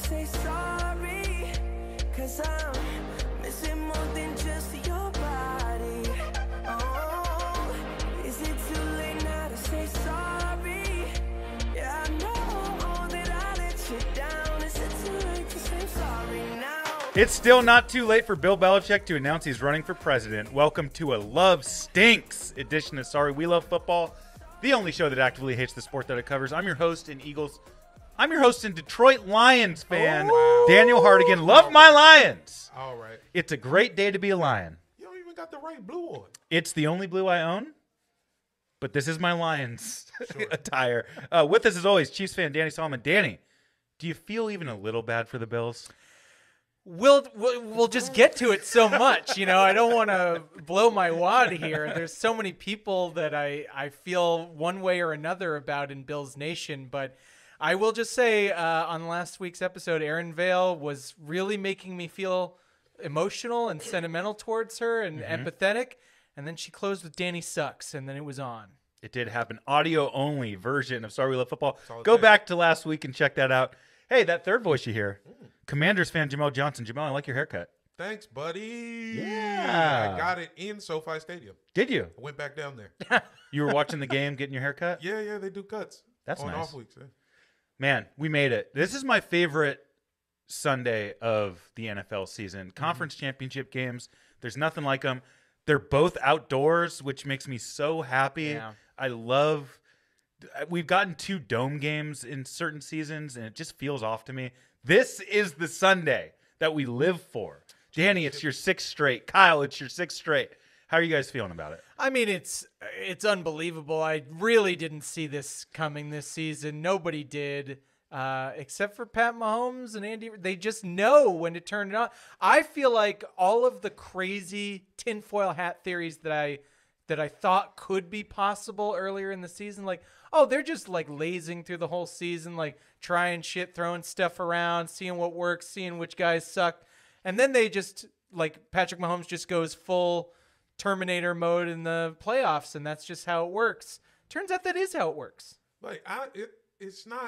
say sorry, 'cause I'm missing more than just your body. Oh, is it too late now to say sorry? Yeah, I know that I let you down. Is it too late to say sorry now? It's still not too late for Bill Belichick to announce he's running for president. Welcome to a Love Stinks edition of Sorry We Love Football, the only show that actively hates the sport that it covers. I'm your host and Detroit Lions fan, Daniel Hardigan. Love my Lions. All right. It's a great day to be a Lion. You don't even got the right blue on. It's the only blue I own, but this is my Lions attire. With us as always, Chiefs fan Danny Solomon. Danny, do you feel even a little bad for the Bills? We'll just get to it so much, you know. I don't want to blow my wad here. There's so many people that I feel one way or another about in Bills Nation, but I will just say on last week's episode, Erin Vale was really making me feel emotional and sentimental towards her and empathetic, and then she closed with Danny Sucks, and then it was on. It did have an audio-only version of Sorry We Love Football. Go back to last week and check that out. Hey, that third voice you hear, Commanders fan Jamel Johnson. Jamel, I like your haircut. Thanks, buddy. Yeah. I got it in SoFi Stadium. Did you? I went back down there. You were watching the game, getting your haircut? Yeah, they do cuts. That's on nice. Off weeks. Yeah. Man, we made it. This is my favorite Sunday of the NFL season. Conference championship games. There's nothing like them. They're both outdoors, which makes me so happy. Yeah. We've gotten 2 dome games in certain seasons, and it just feels off to me. This is the Sunday that we live for. Danny, it's your 6th straight. Kyle, it's your 6th straight. How are you guys feeling about it? I mean, it's unbelievable. I really didn't see this coming this season. Nobody did, except for Pat Mahomes and Andy. They just know when to turn it on. I feel like all of the crazy tinfoil hat theories that I thought could be possible earlier in the season, like, oh, they're just like lazing through the whole season, like trying shit, throwing stuff around, seeing what works, seeing which guys suck. And then they just, like, Patrick Mahomes just goes full Terminator mode in the playoffs, and that's just how it works. Turns out that is how it works. Like, it's not,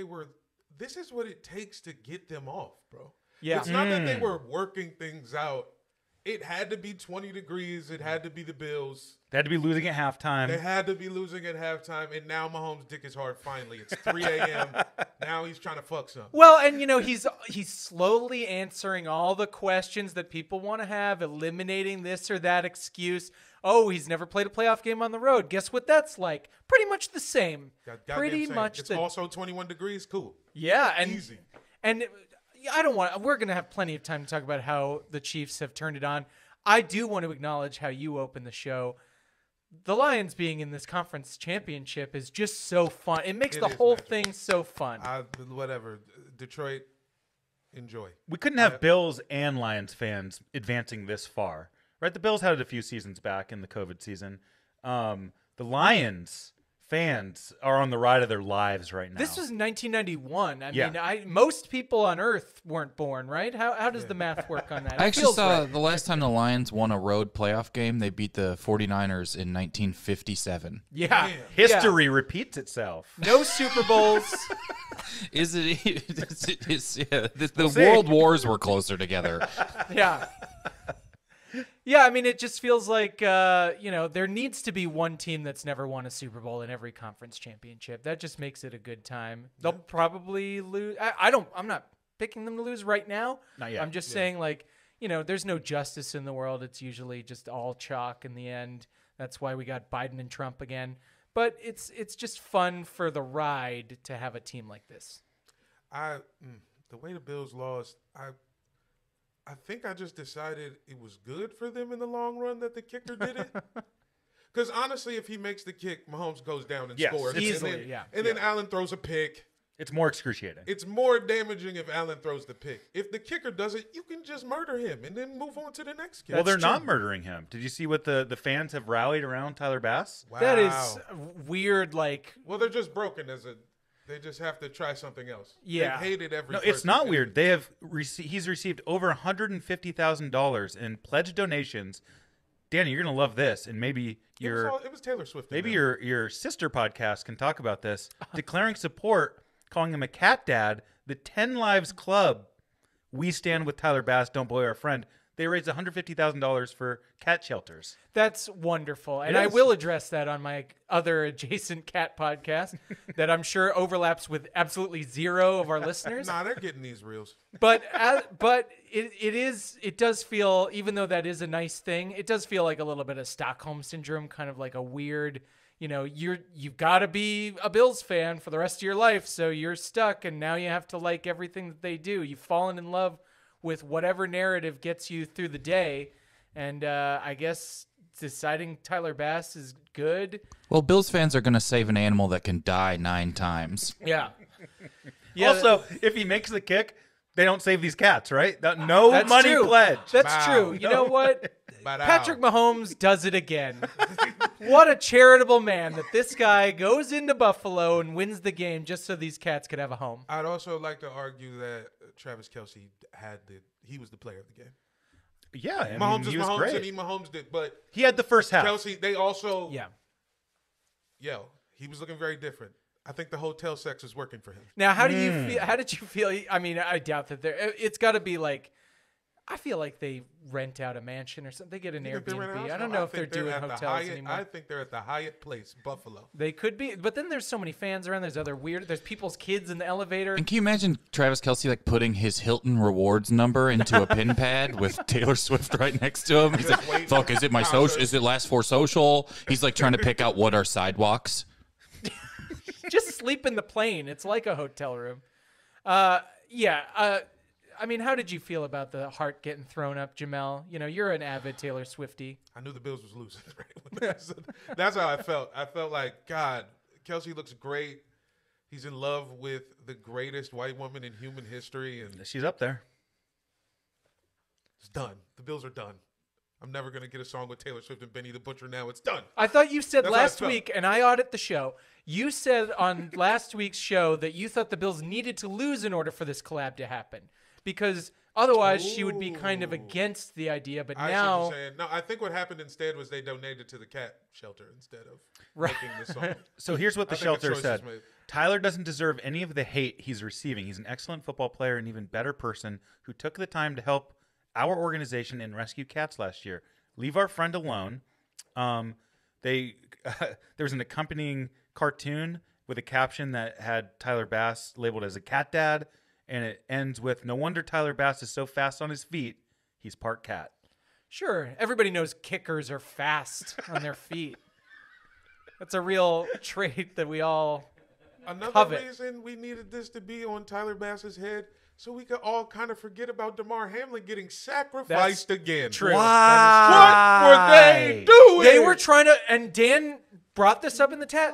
this is what it takes to get them off, bro. Yeah. It's not that they were working things out. It had to be 20 degrees. It had to be the Bills. They had to be losing at halftime. They had to be losing at halftime, and now Mahomes' dick is hard finally. It's 3 a.m. Now he's trying to fuck something. Well, and, you know, he's slowly answering all the questions that people want to have, eliminating this or that excuse. Oh, he's never played a playoff game on the road. Guess what that's like? Pretty much the same. Pretty much. It's also 21 degrees. Cool. Yeah. And, easy. And we're going to have plenty of time to talk about how the Chiefs have turned it on. I do want to acknowledge how you opened the show. The Lions being in this conference championship is just so fun. It makes the whole thing so fun. Whatever. Detroit, enjoy. We couldn't have Bills and Lions fans advancing this far, right? The Bills had it a few seasons back in the COVID season. The Lions fans are on the ride of their lives right now. This was 1991. I Yeah. mean, most people on Earth weren't born, right? How does the math work on that? I It actually feels saw right. the last time the Lions won a road playoff game, they beat the 49ers in 1957. Yeah. History repeats itself. No Super Bowls. The world wars were closer together. Yeah. Yeah, I mean, it just feels like, there needs to be one team that's never won a Super Bowl in every conference championship. That just makes it a good time. They'll probably lose. I'm not picking them to lose right now. Not yet. I'm just saying, like, there's no justice in the world. It's usually just all chalk in the end. That's why we got Biden and Trump again. But it's just fun for the ride to have a team like this. The way the Bills lost, I think I just decided it was good for them in the long run that the kicker did it. Because honestly, if he makes the kick, Mahomes goes down and scores. Easily, and then Allen throws a pick. It's more excruciating. It's more damaging if Allen throws the pick. If the kicker does it, you can just murder him and then move on to the next kick. Well, they're not murdering him. Did you see what the fans have rallied around Tyler Bass? Wow. That is weird, like... Well, they're just broken They just have to try something else. Yeah. They've hated every No, person. it's not weird. They have he's received over $150,000 in pledged donations. Danny, you're gonna love this, and maybe it was Taylor Swift. Maybe your sister podcast can talk about this. Declaring support, calling him a cat dad The 10 Lives Club, We Stand with Tyler Bass, Don't Boy Our Friend. They raised $150,000 for cat shelters. That's wonderful. And It I is. will address that on my other adjacent cat podcast that I'm sure overlaps with absolutely zero of our listeners. Nah, they're getting these reels. But it does feel, even though that is a nice thing, it does feel like a little bit of Stockholm syndrome, kind of like a weird, you've got to be a Bills fan for the rest of your life, so you're stuck, and now you have to like everything that they do. You've fallen in love with whatever narrative gets you through the day, and I guess deciding Tyler Bass is good. Well, Bills fans are going to save an animal that can die 9 times. Yeah. Also, if he makes the kick, they don't save these cats, right? No That's money true. pledge. That's Wow. true. You know what? But Patrick Mahomes does it again. What a charitable man that this guy goes into Buffalo and wins the game just so these cats could have a home. I'd also like to argue that Travis Kelce he was the player of the game. Yeah, I Mahomes mean, is he was Mahomes, great. and Mahomes did, but He had the first half. Kelce, they also, Yeah. He was looking very different. I think the hotel sex is working for him. Now, how do you feel? How did you feel? I mean, I doubt that it's got to be like. I feel like they rent out a mansion or something. They get an You think they rent a Airbnb. house? I don't No, know if they're think doing at the hotels Hyatt. anymore. I think they're at the Hyatt Place, Buffalo. They could be, but then there's so many fans around. There's there's people's kids in the elevator. And can you imagine Travis Kelce like putting his Hilton rewards number into a pin pad with Taylor Swift right next to him? He's waiting. like, "Fuck, is it my social? Is it last four social?" He's like trying to pick out what are sidewalks. Just sleep in the plane. It's like a hotel room. I mean, how did you feel about the heart getting thrown up, Jamel? You're an avid Taylor Swiftie. I knew the Bills was losing. Right? That's how I felt. I felt like, God, Kelce looks great. He's in love with the greatest white woman in human history, and She's up there. it's done. The Bills are done. I'm never going to get a song with Taylor Swift and Benny the Butcher now. It's done. I thought you said That's how I last felt. week, and I audit the show. You said on last week's show that you thought the Bills needed to lose in order for this collab to happen, because otherwise she would be kind of Ooh. against the idea. But I see what now, you're saying. No, I think what happened instead was they donated to the cat shelter instead of Right. making the song. So here's what the I think a shelter choice said. was made. Tyler doesn't deserve any of the hate he's receiving. He's an excellent football player and even better person who took the time to help our organization and rescue cats last year. Leave our friend alone. There was an accompanying cartoon with a caption that had Tyler Bass labeled as a cat dad, and it ends with, "No wonder Tyler Bass is so fast on his feet. He's part cat." sure, everybody knows kickers are fast on their feet. That's a real trait that we all Another covet. reason we needed this to be on Tyler Bass's head so we could all kind of forget about DeMar Hamlin getting sacrificed again. true. What were they doing? They were trying to, and Dan brought this up in the chat.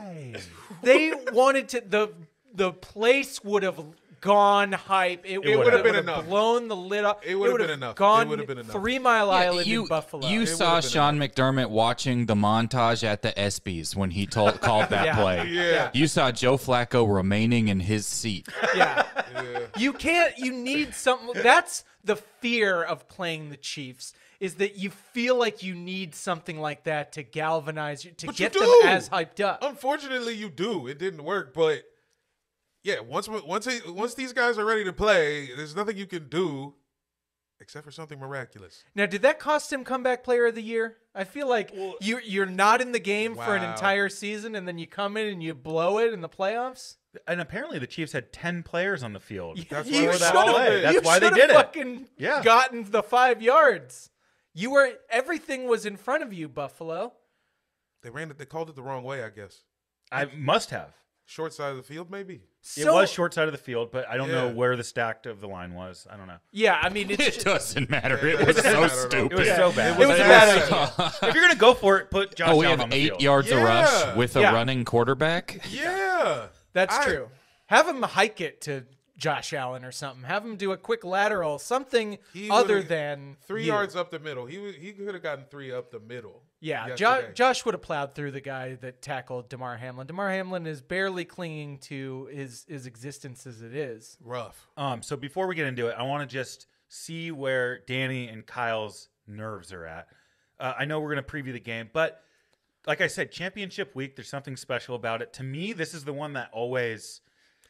They wanted to, the place would have gone hype. It would would've have been enough. blown the lid off. It would've would've been enough. Gone It would've been enough. 3 Mile Island in Buffalo. You saw would've been Sean McDermott watching the montage at the ESPYs when he called that Yeah. play. Yeah. You saw Joe Flacco remaining in his seat. Yeah. Yeah. You need something. That's the fear of playing the Chiefs, is that you feel like you need something like that to galvanize you, to But get you them do. as hyped up. Unfortunately, you do. It didn't work, but yeah, once these guys are ready to play, there's nothing you can do except for something miraculous. Now, did that cost him comeback player of the year? I feel like you're not in the game for an Wow. entire season, and then you come in and you blow it in the playoffs. And apparently the Chiefs had 10 players on the field. That's You why that should've play. been. That's you why they should've did it. fucking Yeah. gotten the 5 yards. Everything was in front of you, Buffalo. They ran it. They called it the wrong way, I guess. I must have. Short side of the field, maybe. It was short side of the field, but I don't know Yeah. where the stacked of the line was. I don't know. Yeah, I mean, it's It doesn't matter. It It was doesn't so matter at all. stupid. It was so bad. It was a bad idea. If you're gonna go for it, put Josh Oh, we Allen have on the 8 field. yards of Yeah. rush with a Yeah. running quarterback. Yeah, That's true. Have him hike it to Josh Allen or something. Have him do a quick lateral, something He other would've- than 3 you. yards up the middle. He could have gotten 3 up the middle. Yeah, yesterday. Josh would have plowed through the guy that tackled DeMar Hamlin. DeMar Hamlin is barely clinging to his existence as it is. Rough. So before we get into it, I want to just see where Danny and Kyle's nerves are at. I know we're going to preview the game, but like I said, championship week, there's something special about it. To me, this is the one that always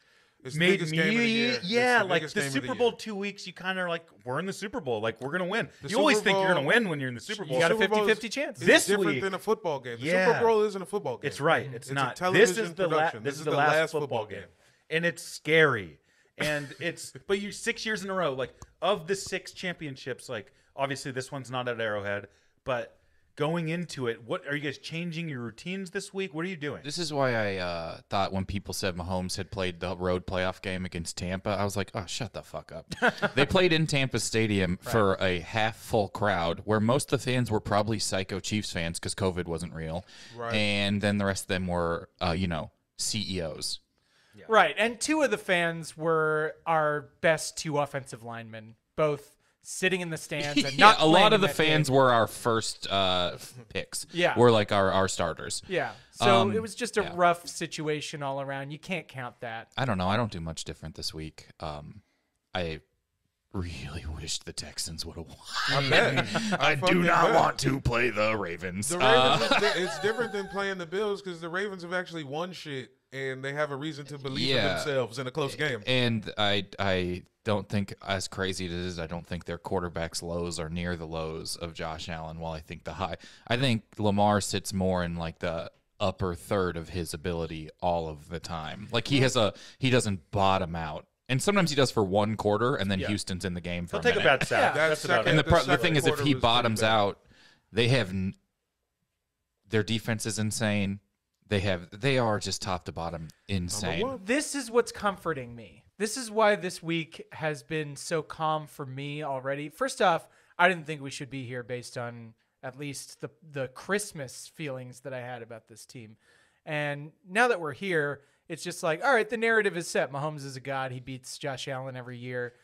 It's the made biggest game of the year. It's yeah, the like biggest the game of the Super year. Bowl 2 weeks, you kind of like, we're in the Super Bowl. Like, we're going to win. The You always Super think you're going to Bowl- win when you're in the Super Bowl. You got a Super Bowl 50-50 chance. It's This different week- than a football game. The Yeah. Super Bowl isn't a football game. It's right. It's a not. This television is the production. this is the last football game. And it's scary. And it's but you 6 years in a row, like of the 6 championships, like obviously this one's not at Arrowhead, but going into it, what are you guys changing your routines this week? What are you doing? This is why I thought when people said Mahomes had played the road playoff game against Tampa, I was like, oh, shut the fuck up. They played in Tampa Stadium for a half-full crowd where most of the fans were probably psycho Chiefs fans because COVID wasn't real. Right. And then the rest of them were, CEOs. Right, and 2 of the fans were our best 2 offensive linemen, both sitting in the stands and not a lot playing of the that fans game. were our first picks. Yeah. Were like our starters. Yeah, so Um, it was just a yeah. rough situation all around. You can't count that. I don't know. I don't do much different this week. I really wish the Texans would have won. I bet. I fucking do not bet. want to play the Ravens. The Ravens, it's different than playing the Bills because the Ravens have actually won shit and they have a reason to believe in Yeah. themselves in a close game. And I don't think, as crazy as it is, I don't think their quarterback's lows are near the lows of Josh Allen. While I think I think Lamar sits more in like the upper third of his ability all of the time. Like he doesn't bottom out. And sometimes he does for one quarter, and then Houston's in the game for He'll take a minute. bad sack. Yeah. That's about Second- it. And the second thing is, if quarter he was pretty bottoms bad. out, they have their defense is insane. They are just top to bottom insane. one. This is what's comforting me. This is why this week has been so calm for me already. First off, I didn't think we should be here based on at least the Christmas feelings that I had about this team. And now that we're here, it's just like, all right, the narrative is set. Mahomes is a god. He beats Josh Allen every year.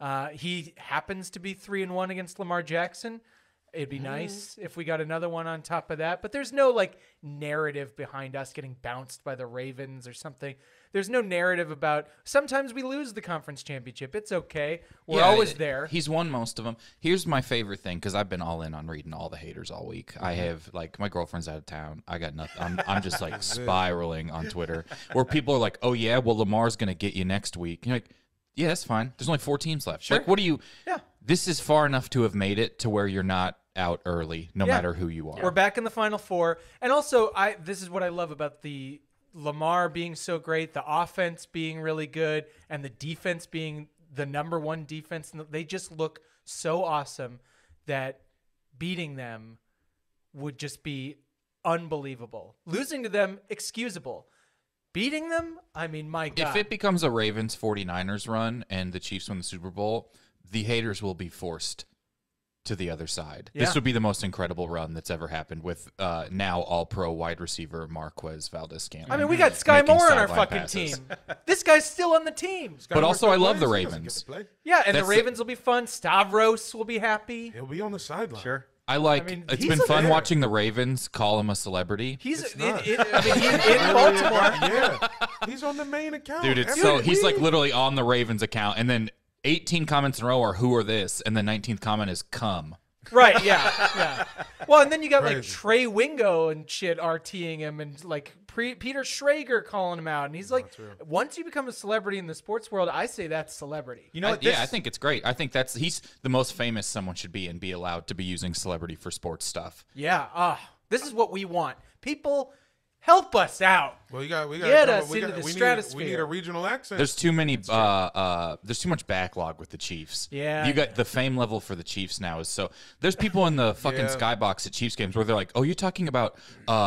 He happens to be 3-1 against Lamar Jackson. It'd be nice if we got another one on top of that. But there's no like narrative behind us getting bounced by the Ravens or something. There's no narrative about sometimes we lose the conference championship. It's okay. We're always there. He's won most of them. Here's my favorite thing because I've been all in on reading all the haters all week. I have like my girlfriend's out of town. I got nothing. I'm just like spiraling on Twitter where people are like, "Oh yeah, well Lamar's gonna get you next week." And you're like, "Yeah, that's fine. There's only 4 teams left. Sure. Like, what do you? Yeah. This is far enough to have made it to where you're not out early, no matter who you are. We're back in the Final Four. And also, this is what I love about the Lamar being so great, the offense being really good, and the defense being the number 1 defense. And they just look so awesome that beating them would just be unbelievable. Losing to them, excusable. Beating them, I mean, my God. If it becomes a Ravens 49ers run and the Chiefs win the Super Bowl, the haters will be forced to the other side. Yeah. This would be the most incredible run that's ever happened with now all-pro wide receiver Marquez Valdez-Scantling. I mean, we got Sky making Moore on our sideline fucking passes. team. This guy's still on the team. But also, I love the He doesn't Ravens. get to play. Yeah, and That's the Ravens will be fun. Stavros will be happy. He'll be on the sideline. Sure. I like. I mean, it's he's been a fun player. watching the Ravens call him a celebrity. He's It's in not. he's in Baltimore. Yeah. He's on the main account. Dude, it's Every he's like week. literally on the Ravens account, and then 18 comments in a row are "Who are this?" and the 19th comment is "Come." Right, yeah. Well, and then you got like Crazy. Trey Wingo and shit RTing him and like Peter Schrager calling him out. And he's like, once you become a celebrity in the sports world, I say that's celebrity. You know what? I think it's great. I think he's the most famous someone should be and be allowed to be using celebrity for sports stuff. Yeah, this is what we want. People, help us out. Well, we got Get us into the we stratosphere. need a regional accent. There's too many. There's too much backlog with the Chiefs. Yeah. You got the fame level for the Chiefs now is so. There's people in the fucking Yeah. skybox at Chiefs games where they're like, "Oh, you're talking about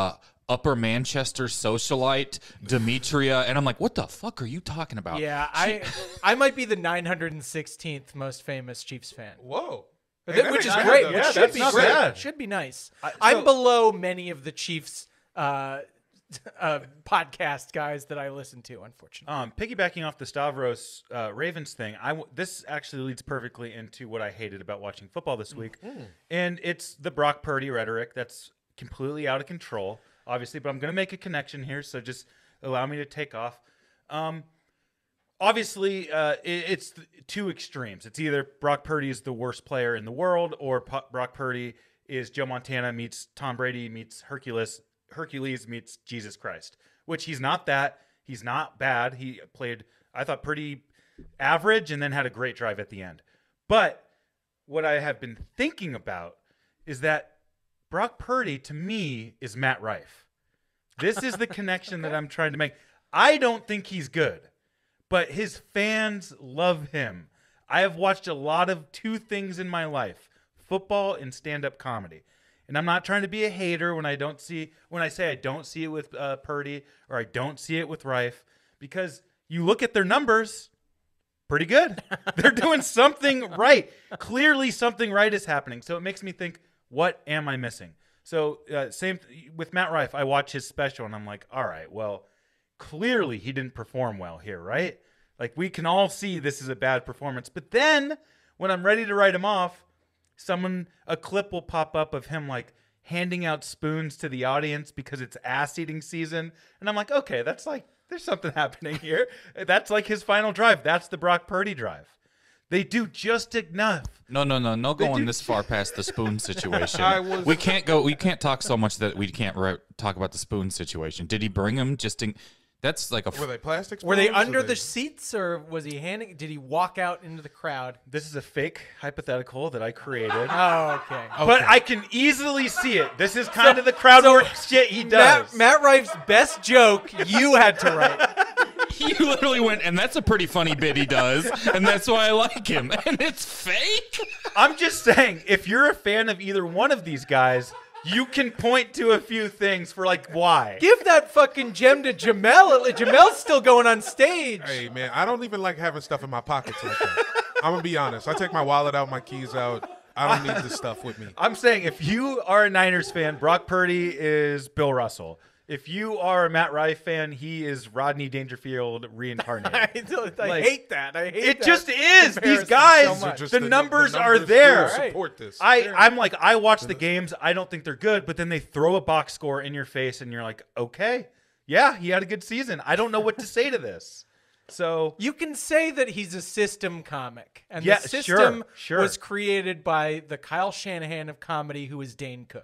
Upper Manchester socialite Demetria," and I'm like, "What the fuck are you talking about?" Yeah, I might be the 916th most famous Chiefs fan. Whoa. Which is ain't bad, great. though. Which Yeah, should that's be not great. bad. Should be nice. I'm below many of the Chiefs podcast guys that I listen to, unfortunately. Piggybacking off the Stavros Ravens thing, this actually leads perfectly into what I hated about watching football this week, and it's the Brock Purdy rhetoric that's completely out of control, obviously. But I'm going to make a connection here, so just allow me to take off. Obviously, it's two extremes. It's either Brock Purdy is the worst player in the world, or Brock Purdy is Joe Montana meets Tom Brady meets Hercules meets Jesus Christ, which he's not that. He's not bad. He played, I thought, pretty average and then had a great drive at the end. But what I have been thinking about is that Brock Purdy, to me, is Matt Rife. This is the connection that I'm trying to make. I don't think he's good, but his fans love him. I have watched a lot of two things in my life, football and stand-up comedy. And I'm not trying to be a hater when I say I don't see it with Purdy or I don't see it with Rife, because you look at their numbers, pretty good. They're doing something right. Clearly something right is happening. So it makes me think, what am I missing? So same with Matt Rife. I watch his special and I'm like, all right, well, clearly he didn't perform well here, right? Like, we can all see this is a bad performance. But then when I'm ready to write him off, a clip will pop up of him like handing out spoons to the audience because it's ass eating season. And I'm like, okay, that's like, there's something happening here. That's like his final drive. That's the Brock Purdy drive. They do just enough. No going this far past the spoon situation. was- We can't talk so much that we can't talk about the spoon situation. Did he bring him just in? That's like a. Were they plastic? Were they spoons, or under the seats, or was he handing? Did he walk out into the crowd? This is a fake hypothetical that I created. Oh, okay. But I can easily see it. This is kind of the crowd work shit he does. Matt Rife's best joke you had to write. You literally went, and that's a pretty funny bit he does, and that's why I like him. And it's fake. I'm just saying, if you're a fan of either one of these guys, you can point to a few things for like why. Give that fucking gem to Jamel. Jamel's still going on stage. Hey man, I don't even like having stuff in my pockets like that. I'm gonna be honest. I take my wallet out, my keys out. I don't need this stuff with me. I'm saying, if you are a Niners fan, Brock Purdy is Bill Russell. If you are a Matt Rife fan, he is Rodney Dangerfield reincarnated. I hate that. I hate It that just is. These comparison guys, so much. Just the numbers are there. still support this. I'm like, I watch the games. I don't think they're good, but then they throw a box score in your face, and you're like, okay, yeah, he had a good season. I don't know what to say to this. So You can say that he's a system comic, and Yeah, the system sure. was created by the Kyle Shanahan of comedy, who is Dane Cook.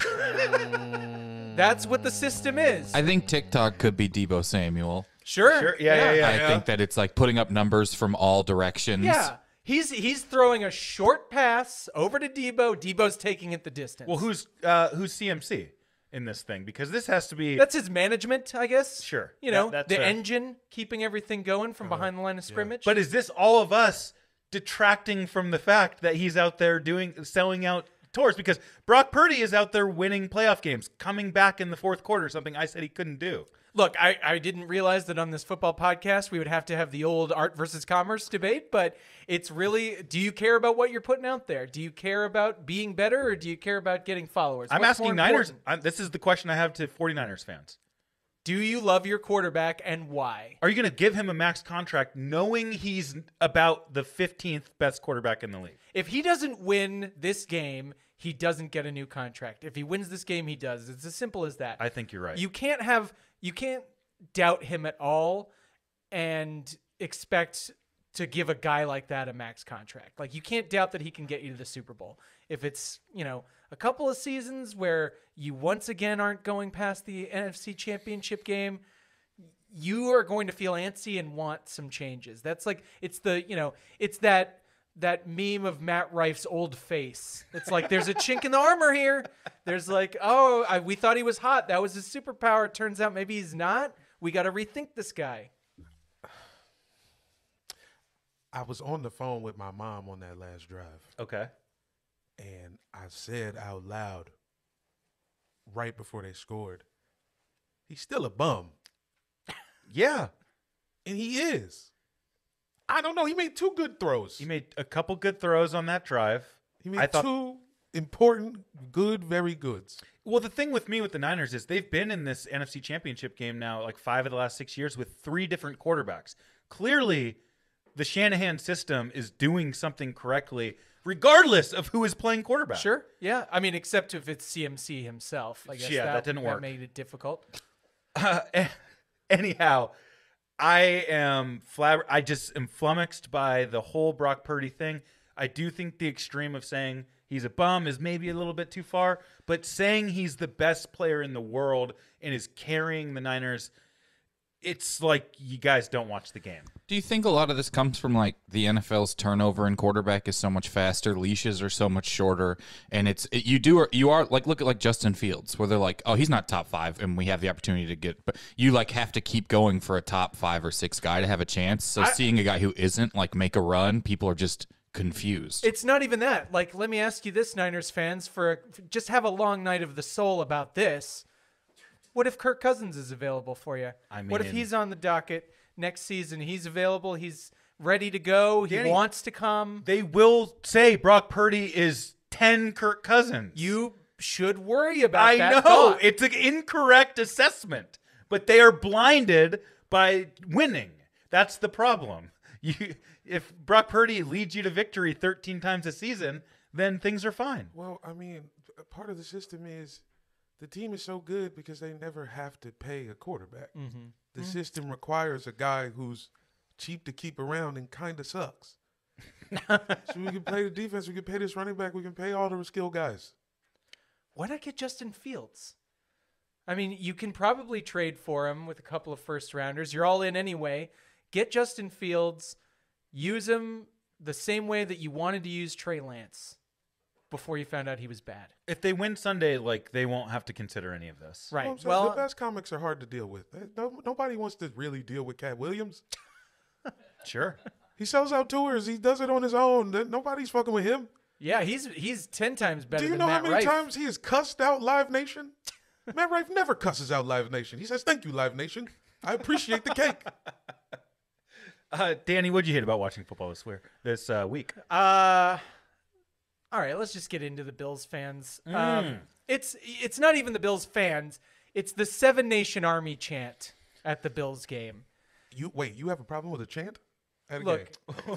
That's what the system is. I think TikTok could be Debo Samuel. Sure. Yeah. I think that it's like putting up numbers from all directions. Yeah. He's throwing a short pass over to Debo. Debo's taking it the distance. Well, who's CMC in this thing? Because this has to be That's his management, I guess. Sure. You know, That's the fair. engine keeping everything going from behind the line of scrimmage. But is this all of us detracting from the fact that he's out there selling out tours? Because Brock Purdy is out there winning playoff games, coming back in the fourth quarter, something I said he couldn't do. Look, I didn't realize that on this football podcast we would have to have the old art versus commerce debate, but it's really, do you care about what you're putting out there? Do you care about being better, or do you care about getting followers? I'm What's asking more Niners. important? This is the question I have to 49ers fans. Do you love your quarterback, and why? Are you going to give him a max contract knowing he's about the 15th best quarterback in the league? If he doesn't win this game, he doesn't get a new contract. If he wins this game, he does. It's as simple as that. I think you're right. You can't doubt him at all and expect to give a guy like that a max contract. Like, you can't doubt that he can get you to the Super Bowl. If it's, a couple of seasons where you once again aren't going past the NFC Championship game, you are going to feel antsy and want some changes. That's like, it's that meme of Matt Rife's old face. It's like, there's a chink in the armor here. There's like, we thought he was hot. That was his superpower. It turns out maybe he's not. We got to rethink this guy. I was on the phone with my mom on that last drive, Okay. and I said out loud, right before they scored, he's still a bum. Yeah. And he is. I don't know. He made two good throws. He made a couple good throws on that drive. He made two important, good, very goods. Well, the thing with me with the Niners is they've been in this NFC Championship game now like 5 of the last 6 years with 3 different quarterbacks. Clearly, the Shanahan system is doing something correctly, regardless of who is playing quarterback. Sure. Yeah. I mean, except if it's CMC himself. I guess that didn't work. That made it difficult. Anyhow, I just am flummoxed by the whole Brock Purdy thing. I do think the extreme of saying he's a bum is maybe a little bit too far, but saying he's the best player in the world and is carrying the Niners, it's like you guys don't watch the game. Do you think a lot of this comes from like the NFL's turnover in quarterback is so much faster, leashes are so much shorter, and you are like look at like Justin Fields where they're like, oh, he's not top 5 and we have the opportunity to get, but you like have to keep going for a top 5 or 6 guy to have a chance. So seeing a guy who isn't like make a run, people are just confused. It's not even that. Like, let me ask you this, Niners fans, just have a long night of the soul about this. What if Kirk Cousins is available for you? What if he's on the docket next season? He's available. He's ready to go. He wants to come. They will say Brock Purdy is 10 Kirk Cousins. You should worry about that. I know. thought. It's an incorrect assessment, but they are blinded by winning. That's the problem. If Brock Purdy leads you to victory 13 times a season, then things are fine. Well, I mean, part of the system is the team is so good because they never have to pay a quarterback. Mm-hmm. The system requires a guy who's cheap to keep around and kind of sucks. So we can play the defense. We can pay this running back. We can pay all the skilled guys. Why not get Justin Fields? I mean, you can probably trade for him with a couple of first rounders. You're all in anyway. Get Justin Fields. Use him the same way that you wanted to use Trey Lance before you found out he was bad. If they win Sunday, like they won't have to consider any of this. Right. You know Well, the best comics are hard to deal with. Nobody wants to really deal with Cat Williams. Sure. He sells out tours. He does it on his own. Nobody's fucking with him. yeah, he's 10 times better Do you than know Matt how many Rife. times he has cussed out Live Nation? Matt Rife never cusses out Live Nation. He says, "Thank you, Live Nation. I appreciate the cake." Danny, what'd you hate about watching football this week? All right, let's just get into the Bills fans. It's not even the Bills fans. It's the Seven Nation Army chant at the Bills game. You have a problem with a chant at a Look, game?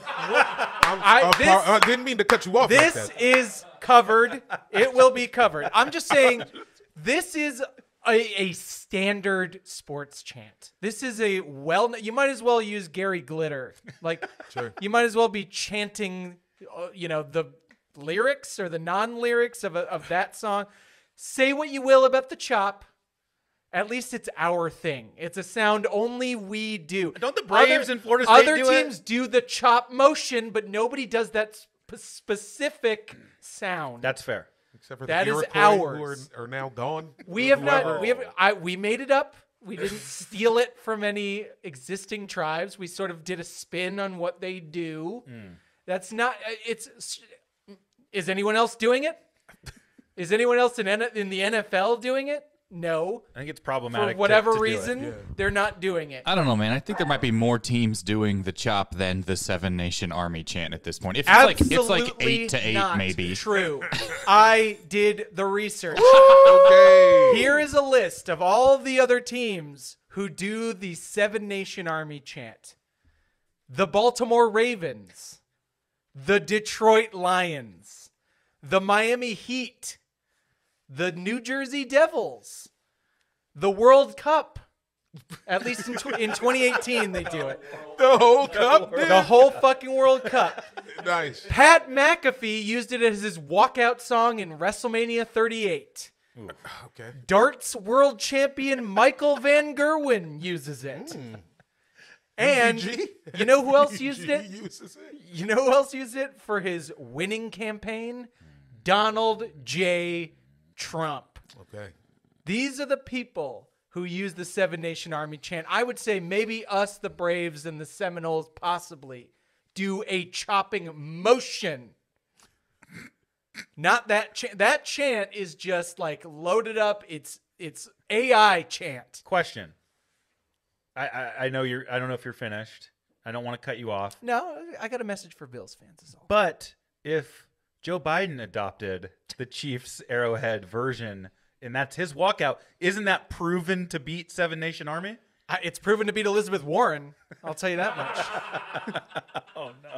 I Didn't mean to cut you off. this like that. is covered. It will be covered. I'm just saying this is a standard sports chant. This is you might as well use Gary Glitter. Like, Sure. You might as well be chanting, the lyrics or the non-lyrics of that song. Say what you will about the chop. At least it's our thing. It's a sound only we do. Don't the Braves in Florida State other do it? teams do the chop motion, but nobody does that specific sound. That's fair. Except for that the is Iroquois ours. who are now gone. We have Whoever. not. We made it up. We didn't steal it from any existing tribes. We sort of did a spin on what they do. That's not. Is anyone else doing it? Is anyone else in the NFL doing it? No. I think it's problematic. For whatever to do it. reason, they're not doing it. I don't know, man. I think there might be more teams doing the chop than the Seven Nation Army chant at this point. If it's like 8 to 8, not maybe. True. I did the research. Okay. Here is a list of all the other teams who do the Seven Nation Army chant. The Baltimore Ravens, the Detroit Lions, the Miami Heat, the New Jersey Devils, the World Cup. At least in 2018 they do it. The whole cup. The whole fucking World Cup. Nice. Pat McAfee used it as his walkout song in WrestleMania 38. Okay. Darts world champion Michael Van Gerwen uses it. And MVG? you know who else used it? He uses it. You know who else used it for his winning campaign? Donald J. Trump. Okay. These are the people who use the Seven Nation Army chant. I would say maybe us, the Braves, and the Seminoles possibly do a chopping motion. Not that chant. That chant is just like loaded up. It's AI chant. Question. I know you're. I don't know if you're finished. I don't want to cut you off. No, I got a message for Bills fans is all. But if Joe Biden adopted the Chiefs Arrowhead version, and that's his walkout, isn't that proven to beat Seven Nation Army? It's proven to beat Elizabeth Warren. I'll tell you that much. Oh no.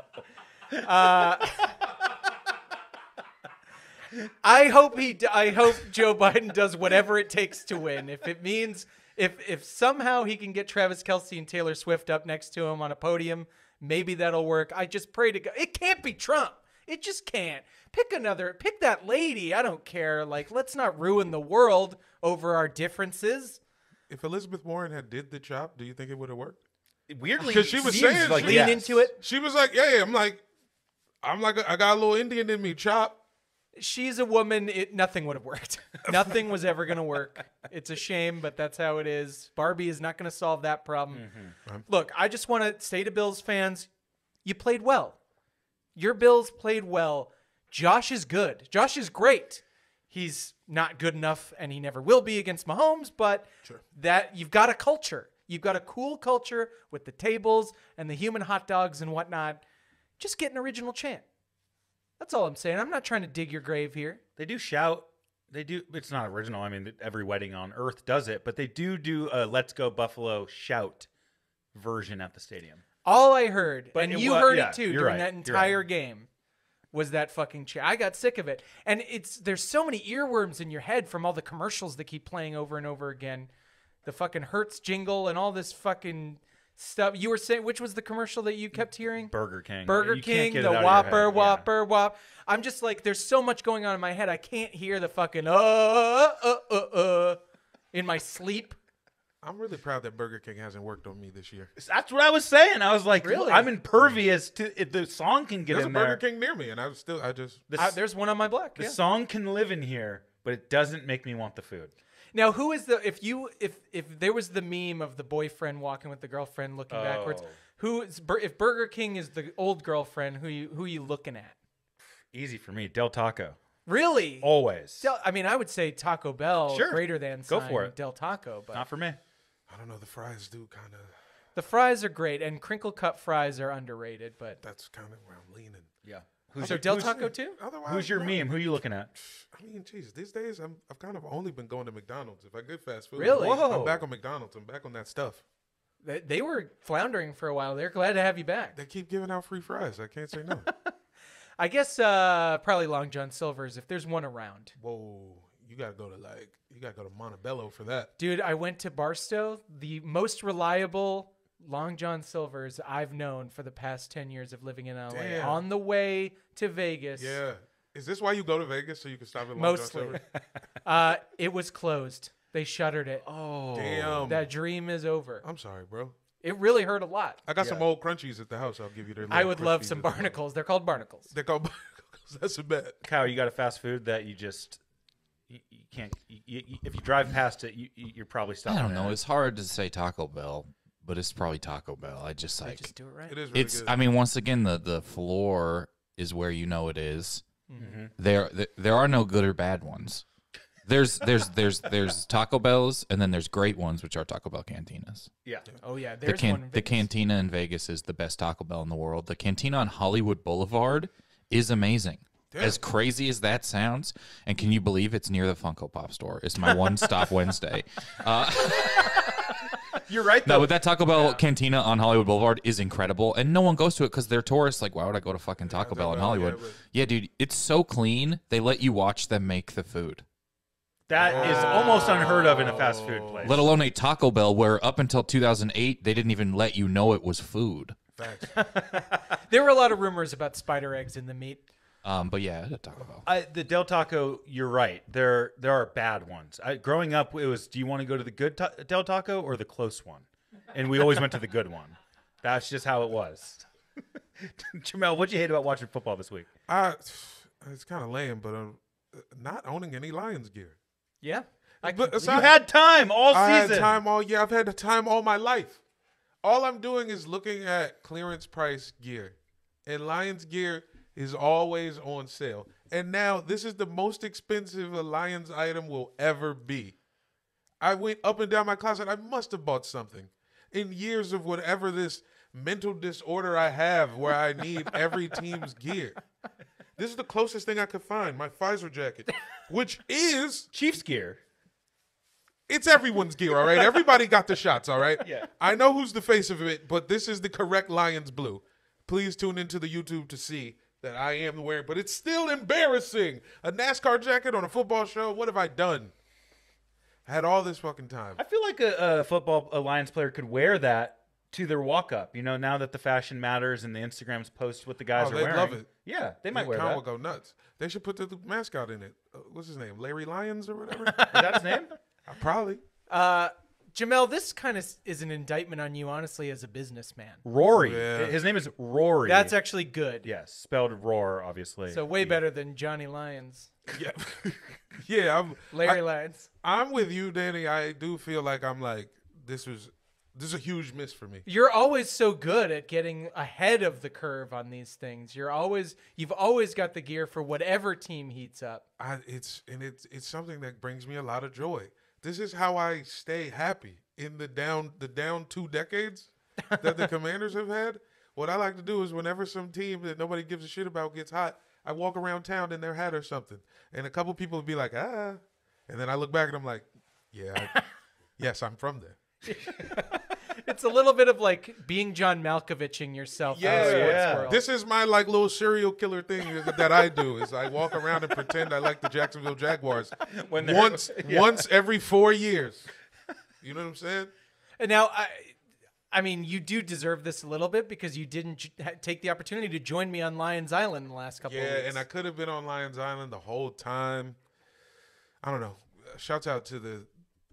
I hope Joe Biden does whatever it takes to win. If it means if somehow he can get Travis Kelce and Taylor Swift up next to him on a podium, maybe that'll work. I just pray to God. It can't be Trump. It just can't. Pick that lady. I don't care. Like, let's not ruin the world over our differences. if Elizabeth Warren had did the chop, do you think it would have worked? Weirdly, 'Cause she was seems saying like she- Lean yes. into it. She was like, "Yeah, I'm like, I got a little Indian in me, chop." She's a woman. Nothing would have worked. Nothing was ever going to work. It's a shame, but that's how it is. Barbie is not going to solve that problem. Look, I just want to say to Bills fans, you played well. Your Bills played well. Josh is good. Josh is great. He's not good enough, and he never will be against Mahomes, but that you've got a culture. You've got a cool culture with the tables and the human hot dogs and whatnot. Just get an original chant. That's all I'm saying. I'm not trying to dig your grave here. They do shout. They do. It's not original. I mean, every wedding on earth does it, but they do a "Let's Go Buffalo" shout version at the stadium. All I heard, But and it you wa- heard yeah, it too you're during right, that you're entire right. game, was that fucking chant. I got sick of it. And there's so many earworms in your head from all the commercials that keep playing over and over again. The fucking Hertz jingle and all this fucking stuff. You were saying, which was the commercial that you kept hearing? Burger King. Burger You can't King, get it the out of your Whopper, head. Whopper, Whop. I'm just like, there's so much going on in my head. I can't hear the fucking in my sleep. I'm really proud that Burger King hasn't worked on me this year. That's what I was saying. I was like, Really? I'm impervious to if the song can get There's a in Burger there. King near me, and I just There's one on my block. The Yeah. song can live in here, but it doesn't make me want the food. Now, who is the if there was the meme of the boyfriend walking with the girlfriend looking backwards? If Burger King is the old girlfriend, who you looking at? Easy for me. Del Taco. Really? Always. I mean, I would say Taco Bell Sure. greater than Go sign for it. Del Taco, but Not for me. I don't know. The fries do kind of. the fries are great, and crinkle cut fries are underrated. But That's kind of where I'm leaning. Yeah. so Del Taco too? Otherwise, Who's your no. meme? Who are you looking at? I mean, geez, these days I've kind of only been going to McDonald's. If I get fast food, Really? Whoa. I'm back on McDonald's. I'm back on that stuff. They were floundering for a while. They're glad to have you back. They keep giving out free fries. I can't say no. I guess probably Long John Silver's if there's one around. Whoa, you gotta go to Montebello for that. Dude, I went to Barstow, the most reliable Long John Silver's I've known for the past 10 years of living in LA. Damn. On the way to Vegas. Yeah. Is this why you go to Vegas so you can stop at Long John Mostly. Silver? It was closed. They shuttered it. Oh. Damn. That dream is over. I'm sorry, bro. It really hurt a lot. I got some old crunchies at the house. I'll give you their. I little would love Crispies some at the house. barnacles. They're called barnacles. They're called barnacles. That's a bet. Kyle, you got a fast food that you just you can't. If you drive past it, you're probably I stopping. don't know. at it. It's hard to say Taco Bell, but it's probably Taco Bell. I just They like just do it right. It is really it's. good. I mean, once again, the floor is where you know it is. There are no good or bad ones. There's Taco Bells, and then there's great ones, which are Taco Bell cantinas. Yeah. Oh, yeah. The There's one in the Vegas. cantina in Vegas is the best Taco Bell in the world. The cantina on Hollywood Boulevard is amazing. Yeah. As crazy as that sounds, and can you believe it's near the Funko Pop store? It's my one-stop Wednesday. You're right though. No, but that Taco Bell cantina on Hollywood Boulevard is incredible, and no one goes to it because they're tourists. Like, why would I go to fucking Taco Bell in Bell, Hollywood? yeah, but- Yeah, dude, it's so clean. They let you watch them make the food. That is almost unheard of in a fast food place. Let alone a Taco Bell where up until 2008 they didn't even let you know it was food. Facts. There were a lot of rumors about spider eggs in the meat. But yeah, a Taco Bell. The Del Taco, you're right. There are bad ones. Growing up, it was, do you want to go to the good Del Taco or the close one? And we always went to the good one. That's just how it was. Jamel, what'd you hate about watching football this week? It's kind of lame, but not owning any Lions gear. Yeah. But You aside- had time all I season. had time all year. I've had the time all my life. All I'm doing is looking at clearance price gear, and Lions gear is always on sale. And now this is the most expensive a Lions item will ever be. I went up and down my closet. I must have bought something in years of whatever this mental disorder I have where I need every team's gear. This is the closest thing I could find, my Pfizer jacket, which is Chiefs gear. it's everyone's gear, all right? Everybody got the shots, all right? Yeah. I know who's the face of it, but this is the correct Lions blue. Please tune into the YouTube to see that I am wearing, but it's still embarrassing. A NASCAR jacket on a football show, what have I done? I had all this fucking time. I feel like a football Lions player could wear that to their walk-up. You know, now that the fashion matters and the Instagrams post what the guys Oh, are they'd wearing. love it. Yeah, they might The wear account that. will go nuts. They should put the mascot in it. What's his name? Larry Lyons or whatever? Is that his name? Probably. Jamel, this kind of is an indictment on you, honestly, as a businessman. Rory. Yeah. His name is Rory. That's actually good. yes, spelled roar, obviously. So way better than Johnny Lyons, Yeah, yeah. Larry Lyons. I'm with you, Danny. I do feel like I'm like this is a huge miss for me. You're always so good at getting ahead of the curve on these things. You've always got the gear for whatever team heats up. It's something that brings me a lot of joy. This is how I stay happy in the down 2 decades that the Commanders have had. What I like to do is whenever some team that nobody gives a shit about gets hot, I walk around town in their hat or something, and a couple people will be like, ah, and then I look back and I'm like, yeah, yes, I'm from there. It's a little bit of like being John Malkovich-ing yourself. out of the sports Yeah. world. This is my like little serial killer thing that I do is I walk around and pretend I like the Jacksonville Jaguars When they're- once every 4 years. You know what I'm saying? And now, I mean, you do deserve this a little bit because you didn't take the opportunity to join me on Lions Island in the last couple of Yeah, weeks. and I could have been on Lions Island the whole time. I don't know. Shouts out to the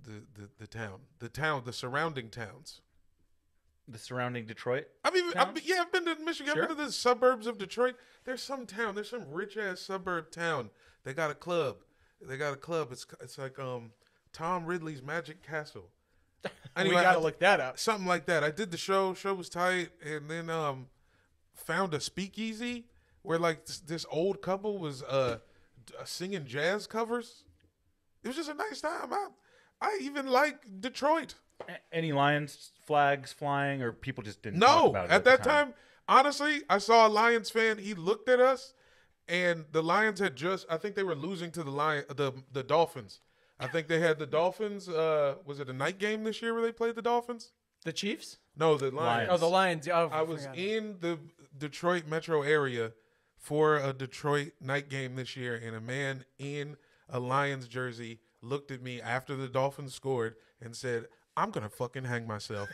surrounding towns. the surrounding Detroit. I've been to Michigan. Sure. I've been to the suburbs of Detroit. There's some rich ass suburb town. They got a club. It's like Tom Ridley's Magic Castle. Anyway, we got to look that up. something like that. I did the show. Show was tight, and then found a speakeasy where like this old couple was singing jazz covers. It was just a nice time. I even like Detroit. Any Lions flags flying, or people just didn't talk No, about it at the that time, honestly, I saw a Lions fan. He looked at us, and the Lions had I think they were losing to the Dolphins. I think they had the Dolphins. Was it a night game this year where they played the Dolphins? The Chiefs? No, the Lions. Oh, the Lions. Oh, I was in the Detroit metro area for a Detroit night game this year, and a man in a Lions jersey looked at me after the Dolphins scored and said, I'm going to fucking hang myself.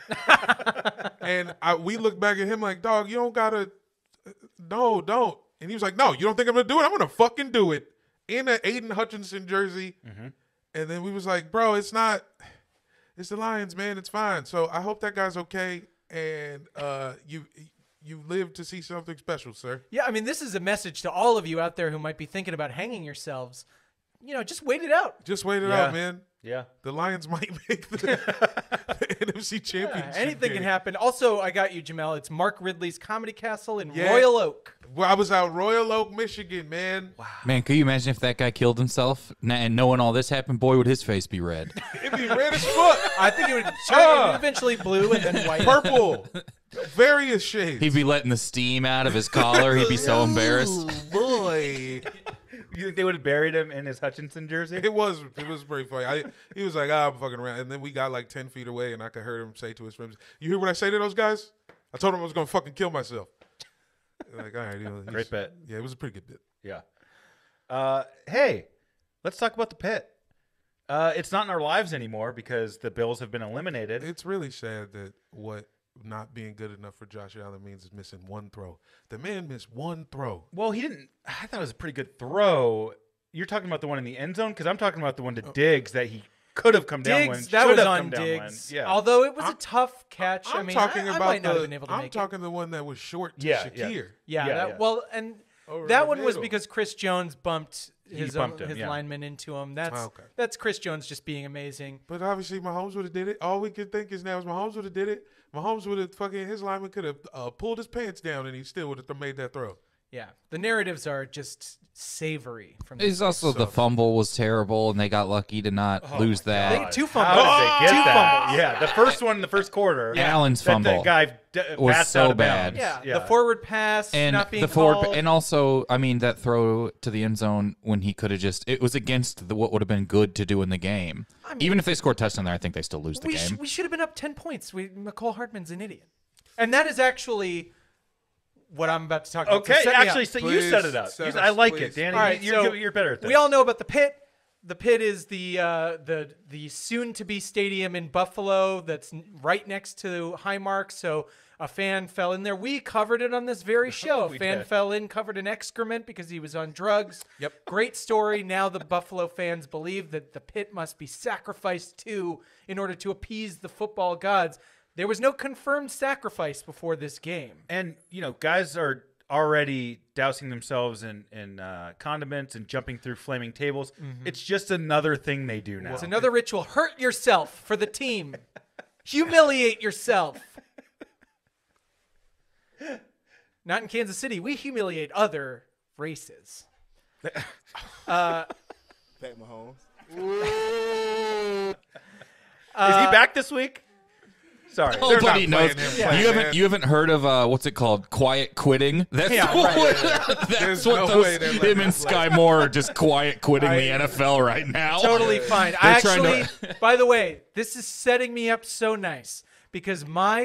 And we looked back at him like, dog, you don't got to, no, don't. And he was like, no, you don't think I'm going to do it? I'm going to fucking do it. In an Aiden Hutchinson jersey. Mm-hmm. And then we was like, bro, it's the Lions, man. It's fine. So I hope that guy's okay. And you live to see something special, sir. Yeah, I mean, this is a message to all of you out there who might be thinking about hanging yourselves. You know, just wait it out. Just wait it Yeah. out, man. Yeah. The Lions might make the NFC Championship. Anything game. can happen. Also, I got you, Jamel. It's Mark Ridley's Comedy Castle in Yeah. Royal Oak. Well, I was out Royal Oak, Michigan, man. Wow. Man, could you imagine if that guy killed himself and knowing all this happened? Boy, would his face be red. It'd be red as fuck. I think it would turn eventually blue and then white. Purple. Various shades. He'd be letting the steam out of his collar. He'd be so embarrassed. Boy. You think they would have buried him in his Hutchinson jersey? It was pretty funny. He was like, I'm fucking around. And then we got like 10 feet away, and I could hear him say to his friends, you hear what I say to those guys? I told them I was going to fucking kill myself. They're like, all right. Great bet. Yeah, it was a pretty good bit. Yeah. Hey, let's talk about the pit. It's not in our lives anymore because the Bills have been eliminated. It's really sad that what not being good enough for Josh Allen means is missing one throw. The man missed one throw. Well, he didn't. I thought it was a pretty good throw. You're talking about the one in the end zone? Because I'm talking about the one to Diggs that he could have come down when. Diggs, that should was have on come down Diggs. when. Yeah. Although it was a tough catch. I'm I mean, talking I about might not have been able to I'm make talking the one that was short to Yeah, Shakir. yeah. Well, and Over that the one was middle. because Chris Jones bumped his bumped him, yeah. lineman into him. Okay. That's Chris Jones just being amazing. But obviously, Mahomes would have did it. All we could think is now is Mahomes would have did it. Mahomes would have his lineman could have pulled his pants down, and he still would have made that throw. Yeah, the narratives are just savory from this. It's also the fumble was terrible, and they got lucky to not lose They that. had two How fumbles. did they get Two that? fumbles. Yeah, the first one in the first quarter. Allen's that fumble the guy was passed so out of bad. bounds. Yeah, the forward pass And not being the forward, called. and also, I mean, that throw to the end zone when he could have it was against what would have been good to do in the game. I mean, Even if they scored a touchdown there, I think they still lose the we game. should have been up 10 points. McCole Hardman's an idiot. And that is actually what I'm about to talk about. Okay, So set me actually, up. so you set it up. Set I us, like please. it, Danny. All right, you're so better at this. We all know about the pit. The Pit is the soon-to-be stadium in Buffalo that's right next to Highmark. So a fan fell in there. We covered it on this very show. A fan fell in, covered an excrement because he was on drugs. Yep. Great story. Now the Buffalo fans believe that the Pit must be sacrificed to in order to appease the football gods. There was no confirmed sacrifice before this game. And, guys are already dousing themselves in condiments and jumping through flaming tables. Mm-hmm. It's just another thing they do now. It's another ritual. Hurt yourself for the team. Humiliate yourself. Not in Kansas City. We humiliate other races. Pat Mahomes. Is he back this week? Sorry, nobody knows. Him You haven't heard of what's it called? Quiet quitting. That's There's what no way those they're him and Sky Moore are just quiet quitting the NFL right now. Totally fine. By the way, this is setting me up so nice because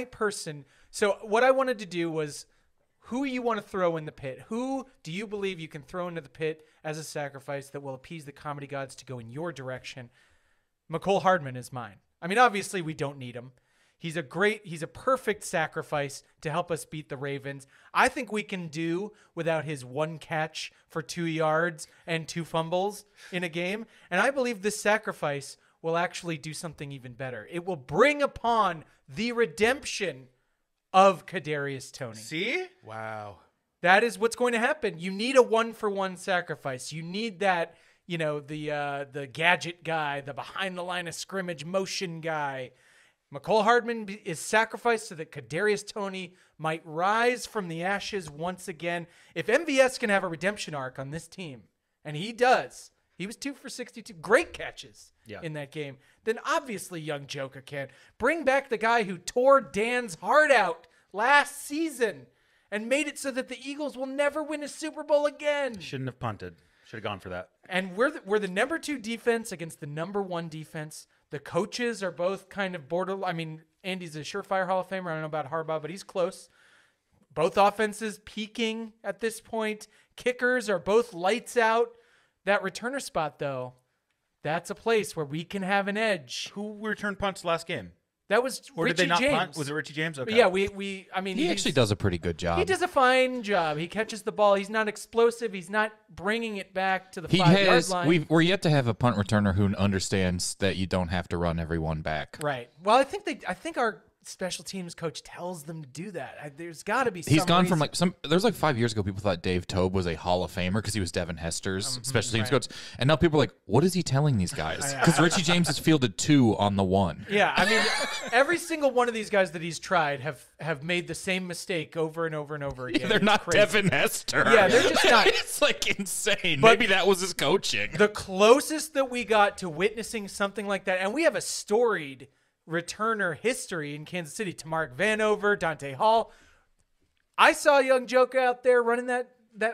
so what I wanted to do was who you want to throw in the pit. Who do you believe you can throw into the pit as a sacrifice that will appease the comedy gods to go in your direction? McCole Hardman is mine. I mean, obviously we don't need him. He's a perfect sacrifice to help us beat the Ravens. I think we can do without his one catch for 2 yards and 2 fumbles in a game. And I believe this sacrifice will actually do something even better. It will bring upon the redemption of Kadarius Toney. See? Wow. That is what's going to happen. You need a 1-for-1 sacrifice. You need that, the gadget guy, the behind the line of scrimmage motion guy. McCole Hardman is sacrificed so that Kadarius Toney might rise from the ashes once again. If MVS can have a redemption arc on this team, and he does, he was 2 for 62, great catches in that game, then obviously young Joker can. Bring back the guy who tore Dan's heart out last season and made it so that the Eagles will never win a Super Bowl again. Shouldn't have punted. Should have gone for that. And we're the number 2 defense against the number 1 defense. The coaches are both kind of borderline. I mean, Andy's a surefire Hall of Famer. I don't know about Harbaugh, but he's close. Both offenses peaking at this point. Kickers are both lights out. That returner spot, though, that's a place where we can have an edge. Who returned punts last game? That was Or Richie did they not James. punt? Was it Richie James? Okay. But yeah, I mean, He actually does a pretty good job. He does a fine job. He catches the ball. He's not explosive. He's not bringing it back to the 5-yard line. We're yet to have a punt returner who understands that you don't have to run everyone back. Right. Well, I think our special teams coach tells them to do that. There's got to be some He's gone reason. from there's 5 years ago people thought Dave Tobe was a Hall of Famer because he was Devin Hester's special teams coach. And now people are like, what is he telling these guys? Because Richie James has fielded 2 on the 1. Yeah, I mean, every single one of these guys that he's tried have made the same mistake over and over and over again. Yeah, they're not crazy. Devin Hester. Yeah, they're just not. It's insane. But maybe that was his coaching. The closest that we got to witnessing something like that, and we have a storied returner history in Kansas City. Tamark Vanover, Dante Hall. I saw young Joker out there running that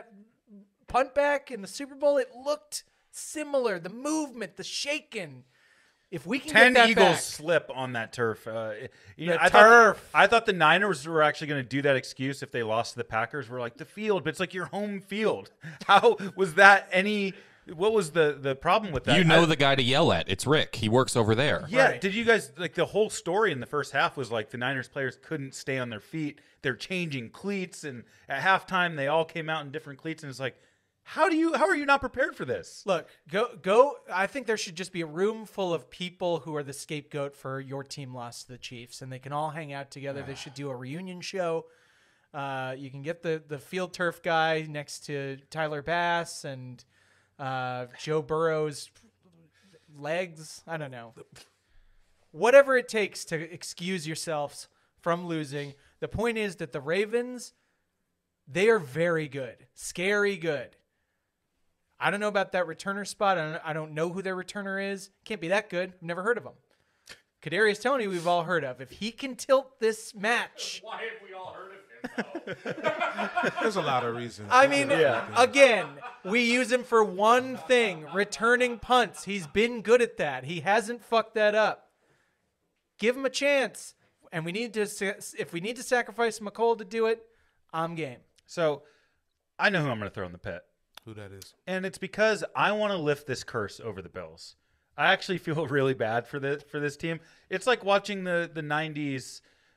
punt back in the Super Bowl. It looked similar. The movement, the shaking. If we can 10 get that Eagles back, slip on that turf. turf. I thought the Niners were actually going to do that excuse if they lost to the Packers. We're like, the field, but it's like your home field. How was that any... What was the problem with that? The guy to yell at. It's Rick. He works over there. Yeah. Right. Did you guys the whole story in the first half was like the Niners players couldn't stay on their feet. They're changing cleats, and at halftime they all came out in different cleats, and it's like, how are you not prepared for this? Look, go. I think there should just be a room full of people who are the scapegoat for your team loss to the Chiefs, and they can all hang out together. They should do a reunion show. You can get the field turf guy next to Tyler Bass and Joe Burrow's legs. I don't know. Whatever it takes to excuse yourselves from losing. The point is that the Ravens, they are very good. Scary good. I don't know about that returner spot. I don't know who their returner is. Can't be that good. I've never heard of him. Kadarius Toney, we've all heard of. If he can tilt this match. Why have we all heard of him, though? There's a lot of reasons. I mean, again, we use him for one thing, returning punts. He's been good at that. He hasn't fucked that up. Give him a chance. And if we need to sacrifice McCole to do it, I'm game. So I know who I'm going to throw in the pit. Who that is? And it's because I want to lift this curse over the Bills. I actually feel really bad for this team. It's like watching the 90s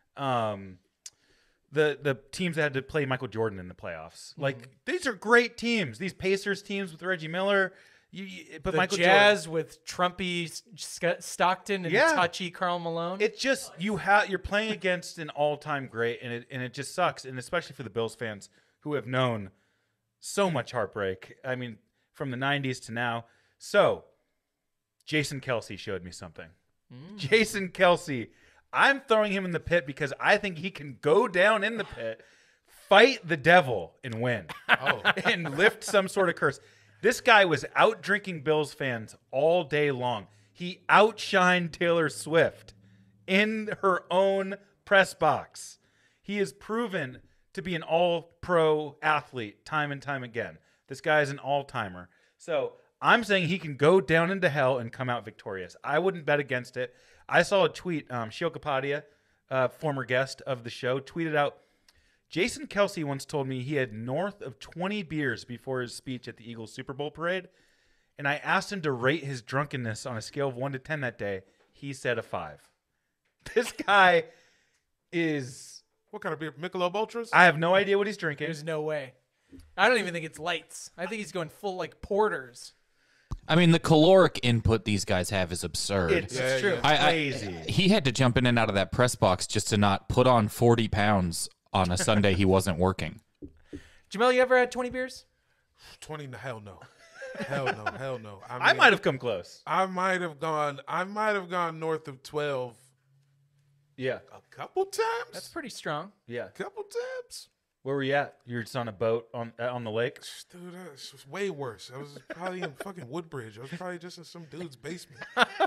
the teams that had to play Michael Jordan in the playoffs. Like, these are great teams. These Pacers teams with Reggie Miller. But the Michael Jazz Jordan, with Trumpy Stockton and Yeah. touchy Karl Malone. it's just you're playing against an all-time great, and it just sucks. And especially for the Bills fans who have known so much heartbreak. I mean, from the 90s to now. So, Jason Kelsey showed me something. Jason Kelsey, I'm throwing him in the pit because I think he can go down in the pit, fight the devil, and win. And lift some sort of curse. This guy was out drinking Bills fans all day long. He outshined Taylor Swift in her own press box. He is proven to be an all-pro athlete time and time again. This guy is an all-timer. So I'm saying he can go down into hell and come out victorious. I wouldn't bet against it. I saw a tweet. Shio Kapadia, former guest of the show, tweeted out, Jason Kelsey once told me he had north of 20 beers before his speech at the Eagles Super Bowl parade, and I asked him to rate his drunkenness on a scale of 1 to 10 that day. He said a 5. This guy is... What kind of beer? Michelob Ultras? I have no idea what he's drinking. There's no way. I don't even think it's lights. I think he's going full like porters. I mean, the caloric input these guys have is absurd. It's Yeah, true. yeah. Crazy. He had to jump in and out of that press box just to not put on 40 pounds on a Sunday he wasn't working. Jamel, you ever had 20 beers? 20? Hell no. Hell no. Hell no. I might have come close. I might have gone north of 12 Yeah. a couple times. That's pretty strong. Yeah. couple times. Where were you at? You were just on a boat on the lake? Dude, that's just way worse. I was probably in fucking Woodbridge. I was probably just in some dude's basement.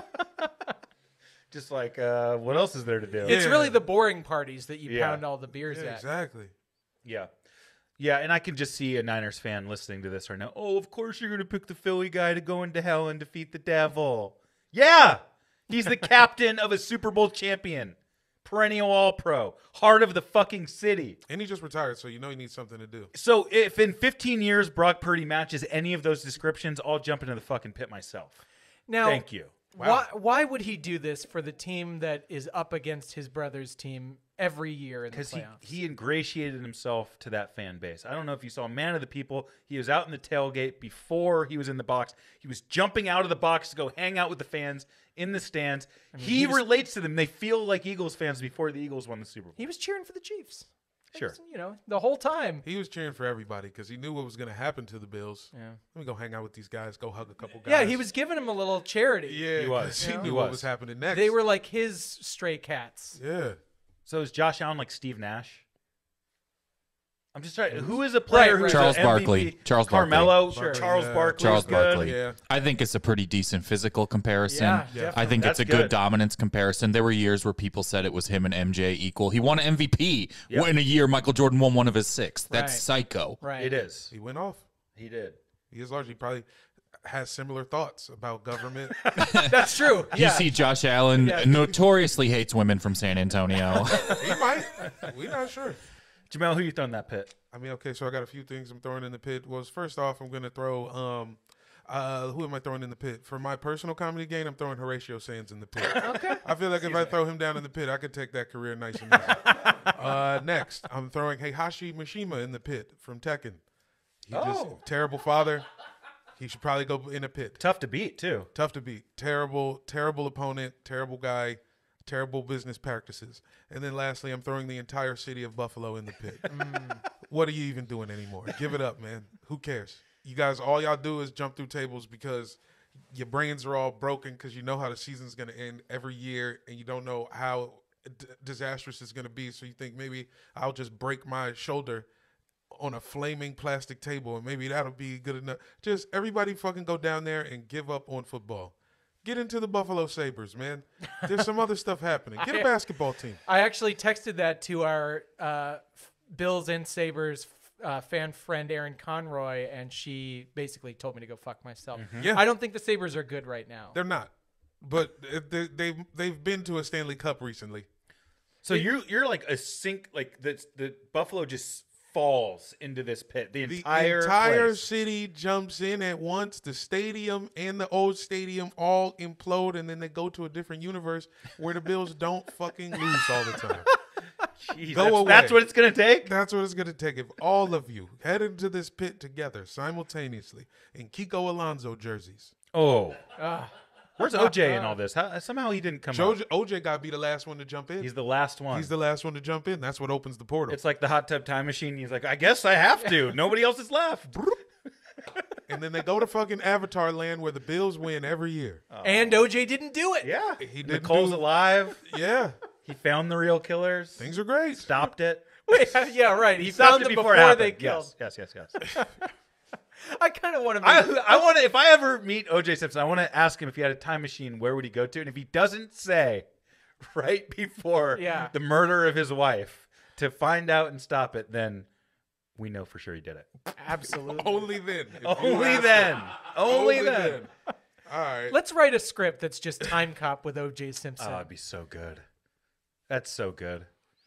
Just like, what else is there to do? It's Yeah. really the boring parties that you Yeah. pound all the beers Yeah, at. exactly. Yeah. Yeah, and I can just see a Niners fan listening to this right now. Oh, of course you're going to pick the Philly guy to go into hell and defeat the devil. Yeah! He's the captain of a Super Bowl champion. Perennial All-Pro. Heart of the fucking city. And he just retired, so you know he needs something to do. So if in 15 years Brock Purdy matches any of those descriptions, I'll jump into the fucking pit myself. Now, Thank you. Why would he do this for the team that is up against his brother's team every year in the Because playoffs? he ingratiated himself to that fan base. I don't know if you saw Man of the People. He was out in the tailgate before he was in the box. He was jumping out of the box to go hang out with the fans in the stands. He relates to them. They feel like Eagles fans before the Eagles won the Super Bowl. He was cheering for the Chiefs. Sure. You know, the whole time. He was cheering for everybody because he knew what was going to happen to the Bills. Yeah. Let me go hang out with these guys, go hug a couple guys. Yeah, he was giving him a little charity. Yeah, He was. 'cause He Yeah. knew He what was. was happening next. They were like his stray cats. Yeah. So is Josh Allen like Steve Nash? I'm just trying. Who is a player Right, who's Charles an Barkley. MVP? Charles Barkley. Carmelo. Sure. Charles Yeah. Barkley. Charles is good. Barkley. Yeah. I think it's a pretty decent physical comparison. Yeah, Yeah. I think That's it's a good good. dominance comparison. There were years where people said it was him and MJ equal. He won an MVP Yep. in a year Michael Jordan won one of his 6. That's Right. psycho. Right. It is. He went off. He did. He is largely probably has similar thoughts about government. That's true. You Yeah. see Josh Allen Yeah. notoriously hates women from San Antonio. He might. We're not sure. Jamel, who you throw in that pit? I mean, okay, so I got a few things I'm throwing in the pit. Well, first off, I'm going to throw, who am I throwing in the pit? For my personal comedy game, I'm throwing Horatio Sands in the pit. Okay. I feel like if I throw him down in the pit, I could take that career nice and easy. Next, I'm throwing Heihachi Mishima in the pit from Tekken. He just, terrible father. He should probably go in a pit. Tough to beat too. Tough to beat. Terrible, terrible opponent, terrible guy, terrible business practices. And then lastly, I'm throwing the entire city of Buffalo in the pit. What are you even doing anymore? Give it up, man. Who cares? You guys, all y'all do is jump through tables because your brains are all broken because you know how the season's going to end every year and you don't know how disastrous it's going to be. So you think maybe I'll just break my shoulder on a flaming plastic table and maybe that'll be good enough. Just everybody fucking go down there and give up on football. Get into the Buffalo Sabres, man. There's some other stuff happening. Get a basketball team. I actually texted that to our Bills and Sabres fan friend Erin Conroy, and she basically told me to go fuck myself. Yeah. I don't think the Sabres are good right now. They're not. But they've been to a Stanley Cup recently. So you're like a sink, like the Buffalo just falls into this pit. The The entire place. city jumps in at once. The stadium and the old stadium all implode, and then they go to a different universe where the Bills don't fucking lose all the time. Jeez, Go that's, away. that's what it's gonna take. That's what it's going to take. If all of you head into this pit together simultaneously in Kiko Alonso jerseys. Oh, where's OJ in all this? Somehow he didn't come up. OJ got to be the last one to jump in. He's the last one. He's the last one to jump in. That's what opens the portal. It's like the hot tub time machine. He's like, I guess I have to. Nobody else is left. And then they go to fucking Avatar Land where the Bills win every year. And OJ didn't do it. Yeah, He didn't Nicole's do- alive. Yeah. He found the real killers. Things are great. Stopped it. Wait, yeah, right. He Stopped found it them before before it they happened. killed. Yes. I kind of want to. I want to. If I ever meet OJ Simpson, I want to ask him if he had a time machine, where would he go to? And if he doesn't say, right before the murder of his wife, to find out and stop it, then we know for sure he did it. Absolutely. Only then. Only then. Only then. All right. Let's write a script that's just Time Cop with OJ Simpson. Oh, it'd be so good. That's so good.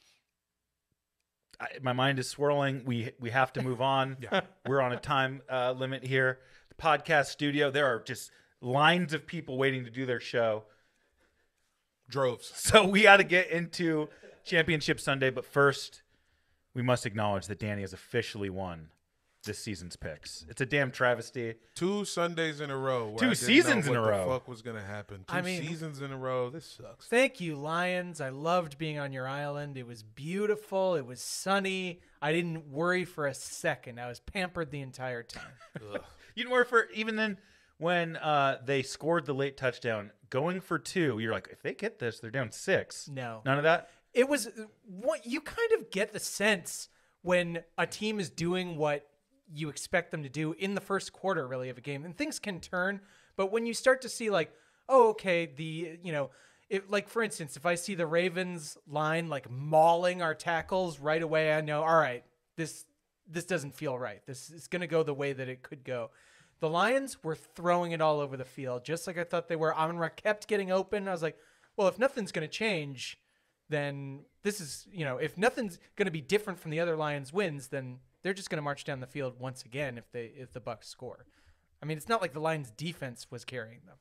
My mind is swirling. We have to move on. We're on a time limit here. The podcast studio, there are just lines of people waiting to do their show. Droves. So we got to get into Championship Sunday. But first, we must acknowledge that Danny has officially won this season's picks. It's a damn travesty. 2 Sundays in a row. Where 2 I didn't seasons know in a what row. the fuck was going to happen. 2 I mean- seasons in a row. This sucks. Thank you, Lions. I loved being on your island. It was beautiful. It was sunny. I didn't worry for a second. I was pampered the entire time. You didn't worry for even then when they scored the late touchdown, going for 2. You're like, if they get this, they're down 6. No. None of that. It was what you kind of get the sense when a team is doing what you expect them to do in the first quarter, really, of a game, and things can turn. But when you start to see like, oh, okay, like for instance, if I see the Ravens line like mauling our tackles right away, I know, all right, this doesn't feel right. This is going to go the way that it could go. The Lions were throwing it all over the field, just like I thought they were. Amon-Ra kept getting open. I was like, well, if nothing's going to change, then this is, if nothing's going to be different from the other Lions wins, then they're just going to march down the field once again if the Bucs score. I mean, it's not like the Lions defense was carrying them.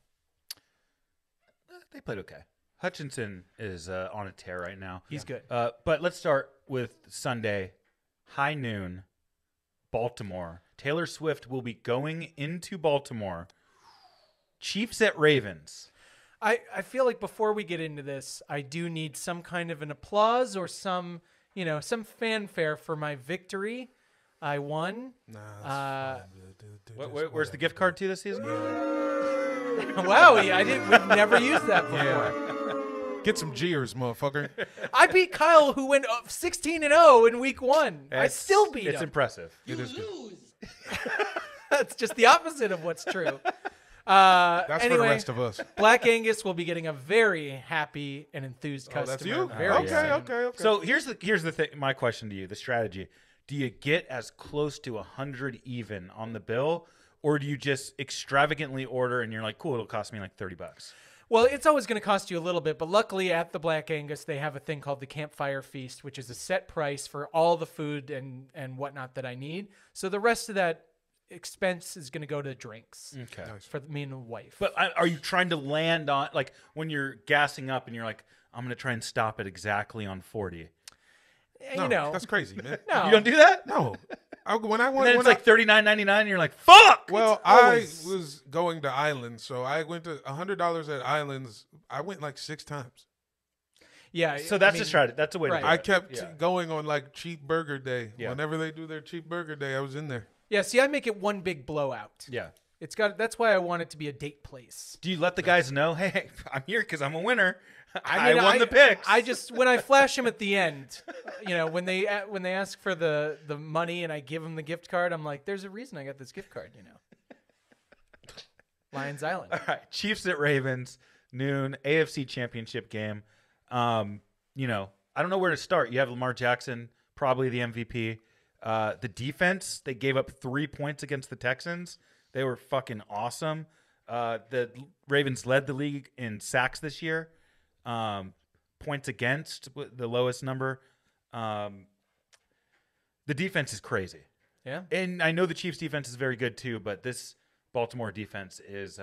They played okay. Hutchinson is on a tear right now. He's good. But let's start with Sunday, high noon, Baltimore. Taylor Swift will be going into Baltimore. Chiefs at Ravens. I feel like before we get into this, I do need some kind of an applause or some fanfare for my victory. I won. Nah, that's fine, dude. Where's the gift card to this season? Wow, we've never used that before. Get some jeers, motherfucker. I beat Kyle, who went 16-0 in week 1. I still beat him. It's impressive. It is good. That's just the opposite of what's true. That's Anyway, for the rest of us. Black Angus will be getting a very happy and enthused Oh, customer. that's you? Very soon. Okay. So here's the thing. My question to you: the strategy. Do you get as close to 100 even on the bill, or do you just extravagantly order and you're like, cool, it'll cost me like $30? Well, it's always going to cost you a little bit, but luckily at the Black Angus, they have a thing called the Campfire Feast, which is a set price for all the food and whatnot that I need. So the rest of that expense is going to go to drinks Okay. for me and the wife. But are you trying to land on, like, when you're gassing up and you're like, I'm going to try and stop it exactly on 40? No, that's crazy, man. no. You don't do that? No. When I And went, then when it's like $39.99 and you're like, fuck! well, I was going to Islands, so I went to $100 at Islands. I went like 6 times. Yeah. So that's a strategy. That's a way to right. do I it. kept Yeah. going on like cheap burger day. Yeah. Whenever they do their cheap burger day, I was in there. Yeah, see, I make it one big blowout. Yeah. That's why I want it to be a date place. Do you let the guys know, hey, I'm here because I'm a winner. I mean, won the picks. I just when I flash them at the end, when they ask for the money and I give them the gift card, I'm like, there's a reason I got this gift card, Lions Island. All right, Chiefs at Ravens, noon, AFC Championship game. I don't know where to start. You have Lamar Jackson, probably the MVP. The defense, they gave up 3 points against the Texans. They were fucking awesome. The Ravens led the league in sacks this year. Points against, the lowest number. The defense is crazy. Yeah. And I know the Chiefs' defense is very good too, but this Baltimore defense is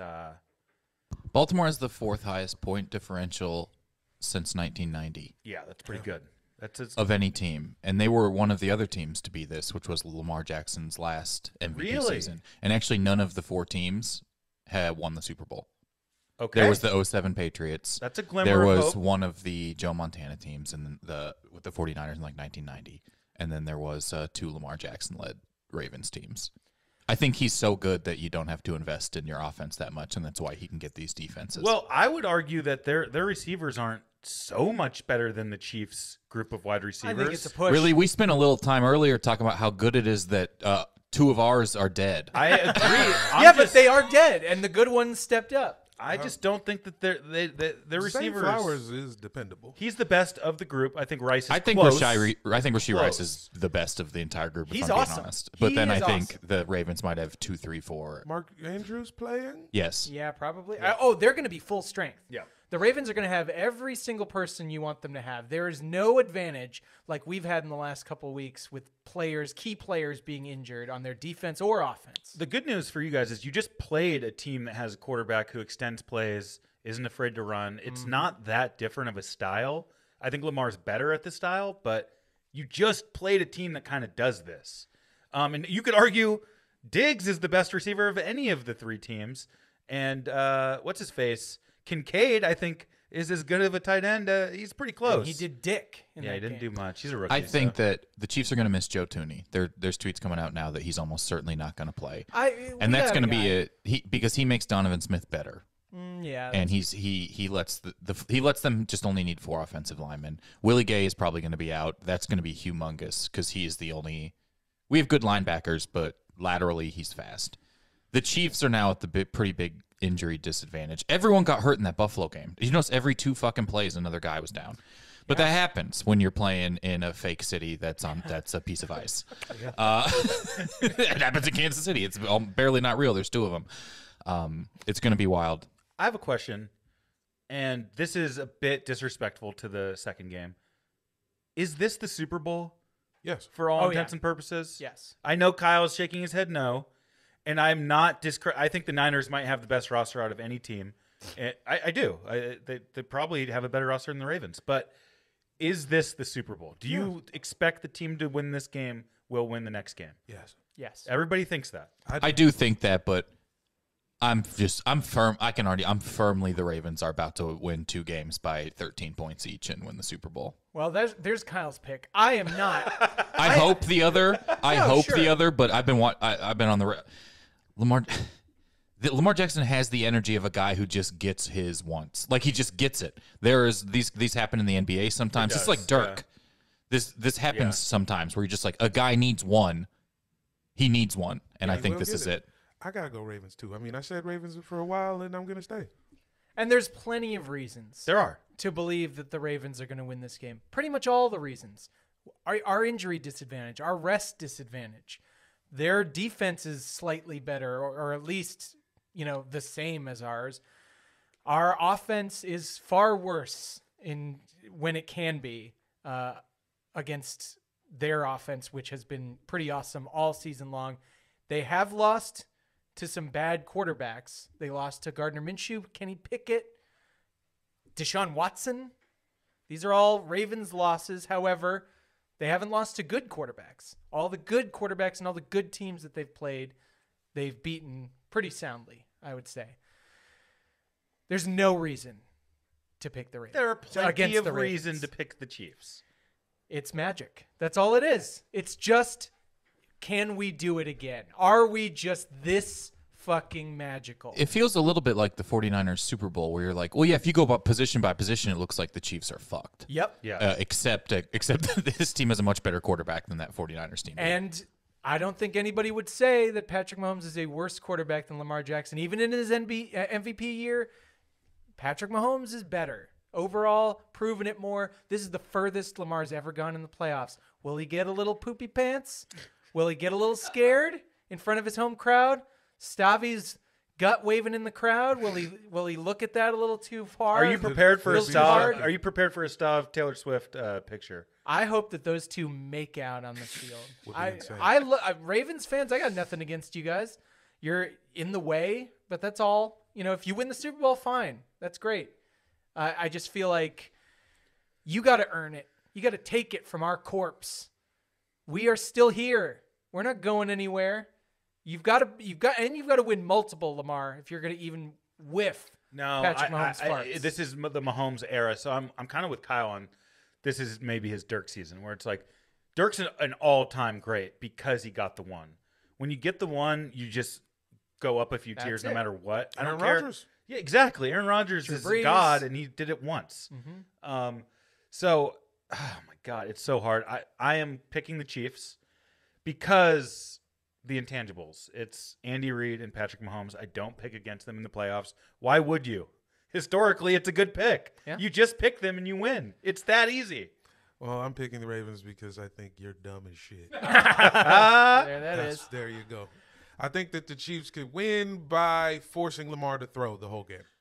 Baltimore has the 4th highest point differential since 1990 that's pretty good. That's of any team, and they were one of the other teams to be this, which was Lamar Jackson's last MVP Really? season. And actually, none of the 4 teams had won the Super Bowl. okay. There was the 07 Patriots. That's a glimmer There of was hope. one of the Joe Montana teams with the 49ers in like 1990, and then there was 2 Lamar Jackson-led Ravens teams. I think he's so good that you don't have to invest in your offense that much, and that's why he can get these defenses. Well, I would argue that their receivers aren't so much better than the Chiefs' group of wide I receivers. think it's a push. really, we spent a little time earlier talking about how good it is that 2 of ours are dead. I agree. Yeah, but they are dead, and the good ones stepped up. I just don't think that their Zay receivers. Flowers is dependable. He's the best of the group. I think Rice is I think close. Rasheed Rice Close. is the best of the entire group. If He's I'm being awesome. honest. But He then I is think awesome. the Ravens might have 2, 3, 4. Mark Andrews playing? Yes. Yeah, probably. They're going to be full strength. Yeah. The Ravens are going to have every single person you want them to have. There is no advantage like we've had in the last couple of weeks with key players being injured on their defense or offense. The good news for you guys is you just played a team that has a quarterback who extends plays, isn't afraid to run. It's not that different of a style. I think Lamar's better at this style, but you just played a team that kind of does this. And you could argue Diggs is the best receiver of any of the 3 teams. And what's his face? Kincaid, I think, is as good of a tight end. He's pretty close. And he did dick in Yeah, that he didn't game. do much. He's a rookie. I think so. that the Chiefs are going to miss Joe Tooney. There's tweets coming out now that he's almost certainly not going to play, and that's going to be because he makes Donovan Smith better, Yeah. and he lets he lets them just only need 4 offensive linemen. Willie Gay is probably going to be out. That's going to be humongous because he is the only. We have good linebackers, but laterally he's fast. The Chiefs are now at the pretty big injury disadvantage. Everyone got hurt in that Buffalo game. You notice every 2 fucking plays another guy was down. But that happens when you're playing in a fake city that's a piece of ice. It happens in Kansas City. It's barely not real. There's 2 of them. It's going to be wild. I have a question, and this is a bit disrespectful to the second game. Is this the Super Bowl Yes. for all Oh, intents yeah. and purposes? Yes. I know Kyle's shaking his head no, and I'm not I think the Niners might have the best roster out of any team. I do. They probably have a better roster than the Ravens. But is this the Super Bowl? Do you expect the team to win this game will win the next game? Yes. Yes. Everybody thinks that. I do think that, but I'm firm. I'm firmly the Ravens are about to win 2 games by 13 points each and win the Super Bowl. Well, there's Kyle's pick. I am not. I hope the other. I No, hope sure. the other. But I've been on the Lamar Jackson has the energy of a guy who just gets his once. Like he just gets it. There's these happen in the NBA sometimes. It's does, like Dirk. This happens Yeah. sometimes where you're just like a guy needs one. He needs one, and I think We'll this get is it. I gotta go Ravens too. I mean, I said Ravens for a while, and I'm gonna stay. And there's plenty of reasons There are. to believe that the Ravens are going to win this game. Pretty much all the reasons. Our injury disadvantage, our rest disadvantage. Their defense is slightly better, or at least, the same as ours. Our offense is far worse when it can be against their offense, which has been pretty awesome all season long. They have lost to some bad quarterbacks. They lost to Gardner Minshew, Kenny Pickett, Deshaun Watson. These are all Ravens losses. However, they haven't lost to good quarterbacks. All the good quarterbacks and all the good teams that they've played, they've beaten pretty soundly, I would say. There's no reason to pick the Ravens. There are plenty against of the reason Ravens. to pick the Chiefs. It's magic. That's all it is. It's just, can we do it again? Are we just this fucking magical? It feels a little bit like the 49ers Super Bowl where you're like, well, yeah, if you go about position by position, it looks like the Chiefs are fucked. Yep. Yeah. Except that this team has a much better quarterback than that 49ers team. And I don't think anybody would say that Patrick Mahomes is a worse quarterback than Lamar Jackson. Even in his MVP year, Patrick Mahomes is better. Overall, proving it more. This is the furthest Lamar's ever gone in the playoffs. Will he get a little poopy pants? Will he get a little scared in front of his home crowd? Stavi's gut waving in the crowd. Will he look at that a little too far? Are you prepared for a Feels too Stav? hard? Are you prepared for a Stav Taylor Swift picture? I hope that those two make out on the field. Would be insane. Ravens fans, I got nothing against you guys. You're in the way, but that's all. If you win the Super Bowl, fine. That's great. I just feel like you got to earn it. You got to take it from our corpse. We are still here. We're not going anywhere. You've got to win multiple, Lamar, if you're going to even whiff. No, Patrick Mahomes farts. this is the Mahomes era, so I'm kind of with Kyle on this is maybe his Dirk season, where it's like Dirk's an all-time great because he got the one. When you get the one, you just go up a few tiers no matter what. I don't care. Aaron Rodgers. Yeah, exactly. Aaron Rodgers is Brees. God, and he did it once. Mm-hmm. So, oh my God, it's so hard. I am picking the Chiefs because the intangibles. It's Andy Reid and Patrick Mahomes. I don't pick against them in the playoffs. Why would you? Historically, it's a good pick. Yeah. You just pick them and you win. It's that easy. Well, I'm picking the Ravens because I think you're dumb as shit. There that is. There you go. I think that the Chiefs could win by forcing Lamar to throw the whole game.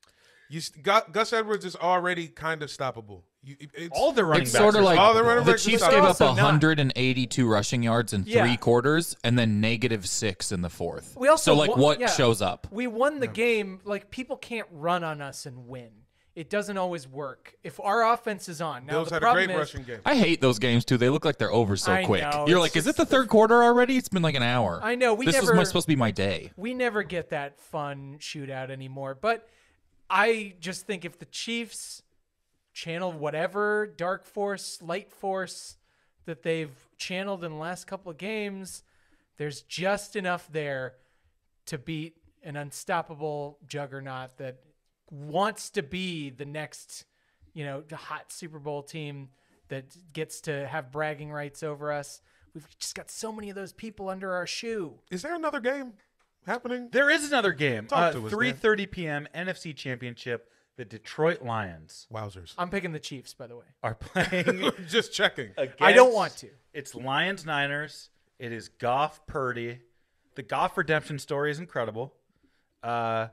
Gus Edwards is already kind of stoppable. All the running It's backs sort of are like all the running the backs are Chiefs stoppable. gave up Also not. 182 rushing yards in Yeah. 3 quarters and then -6 in the fourth. We also so, like, won- what yeah. shows up? We won the game. Like, people can't run on us and win. It doesn't always work. If our offense is on. Now, Bills the had a problem great is, rushing game. I hate those games, too. They look like they're over so I quick. know, You're it's like, is it just- the third quarter already? It's been like an hour. I know. This was supposed to be my day. We never get that fun shootout anymore. But I just think if the Chiefs channel whatever dark force, light force that they've channeled in the last couple of games, there's just enough there to beat an unstoppable juggernaut that wants to be the next, hot Super Bowl team that gets to have bragging rights over us. We've just got so many of those people under our shoe. Is there another game happening? There is another game. Talk to us, 3:30 p.m. NFC Championship. The Detroit Lions Wowzers. I'm picking the Chiefs, by the way. are playing Just checking. against, I don't want to. It's Lions-Niners. It is Goff Purdy. The Goff redemption story is incredible. I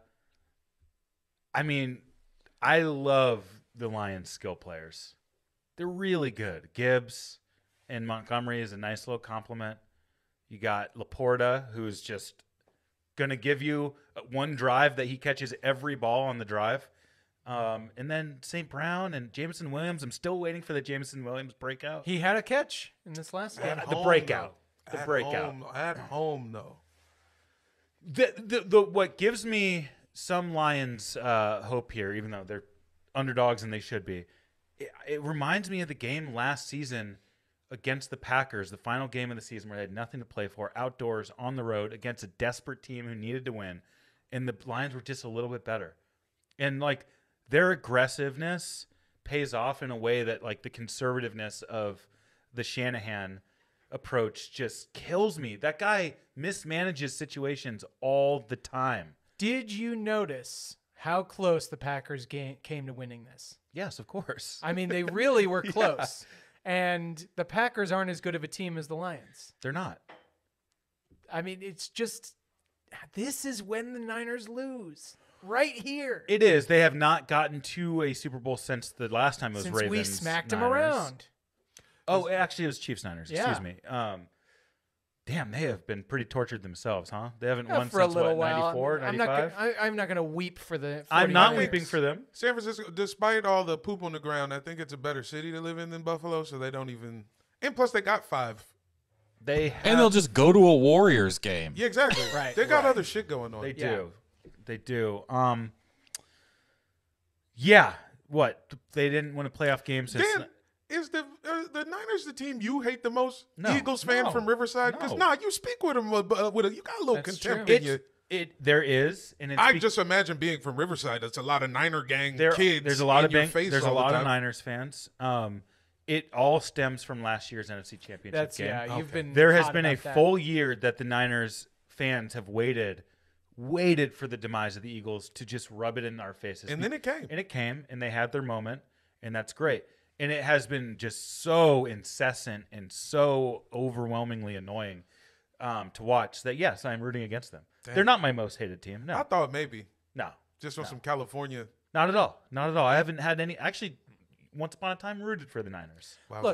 love the Lions skill players. They're really good. Gibbs and Montgomery is a nice little compliment. You got Laporta, who's just going to give you one drive that he catches every ball on the drive. And then St. Brown and Jameson Williams. I'm still waiting for the Jameson Williams breakout. He had a catch in this last game. The breakout. The At breakout. At home, though. The what gives me some Lions hope here, even though they're underdogs and they should be, it reminds me of the game last season against the Packers, the final game of the season where they had nothing to play for, outdoors on the road against a desperate team who needed to win, and the Lions were just a little bit better. And like their aggressiveness pays off in a way that like the conservativeness of the Shanahan approach just kills me. That guy mismanages situations all the time. Did you notice how close the Packers came to winning this? Yes, of course. I mean, they really were close. And the Packers aren't as good of a team as the Lions. They're not. I mean, it's just this is when the Niners lose. Right here. It is. They have not gotten to a Super Bowl since the last time it was Since Ravens. we smacked them Niners. around. Oh, actually, it was Chiefs Niners. Yeah. Excuse me. Damn, they have been pretty tortured themselves, huh? They haven't won For a since little what, while. 94, I'm 95? not gonna weep for the. I'm not 49ers. weeping for them. San Francisco, despite all the poop on the ground, I think it's a better city to live in than Buffalo, so they don't even. And plus, they got 5. They have, And they'll just go to a Warriors game. Yeah, exactly. Right, They got right. other shit going on. They Yeah. do. They do. Yeah. What? They didn't win a playoff game since. Dan, is the Niners the team you hate the most? No. Eagles fan No. from Riverside? Because No. you speak with them. You got a little That's contempt true. in you. There is, and it's I just imagine being from Riverside. It's a lot of Niner gang kids. There's a lot in of your face there's a all the lot of time. Niners fans. It all stems from last year's NFC Championship That's game. yeah. You've Okay. been. There has hot been a about that. full year that the Niners fans have waited for the demise of the Eagles to just rub it in our faces. And then it came. And it came, and they had their moment, and that's great. And it has been just so incessant and so overwhelmingly annoying to watch that, yes, I'm rooting against them. They're not my most hated team. No, I thought maybe no, just on some California. not at all. Not at all. I haven't had any – actually, once upon a time, rooted for the Niners. Wowzers. Look,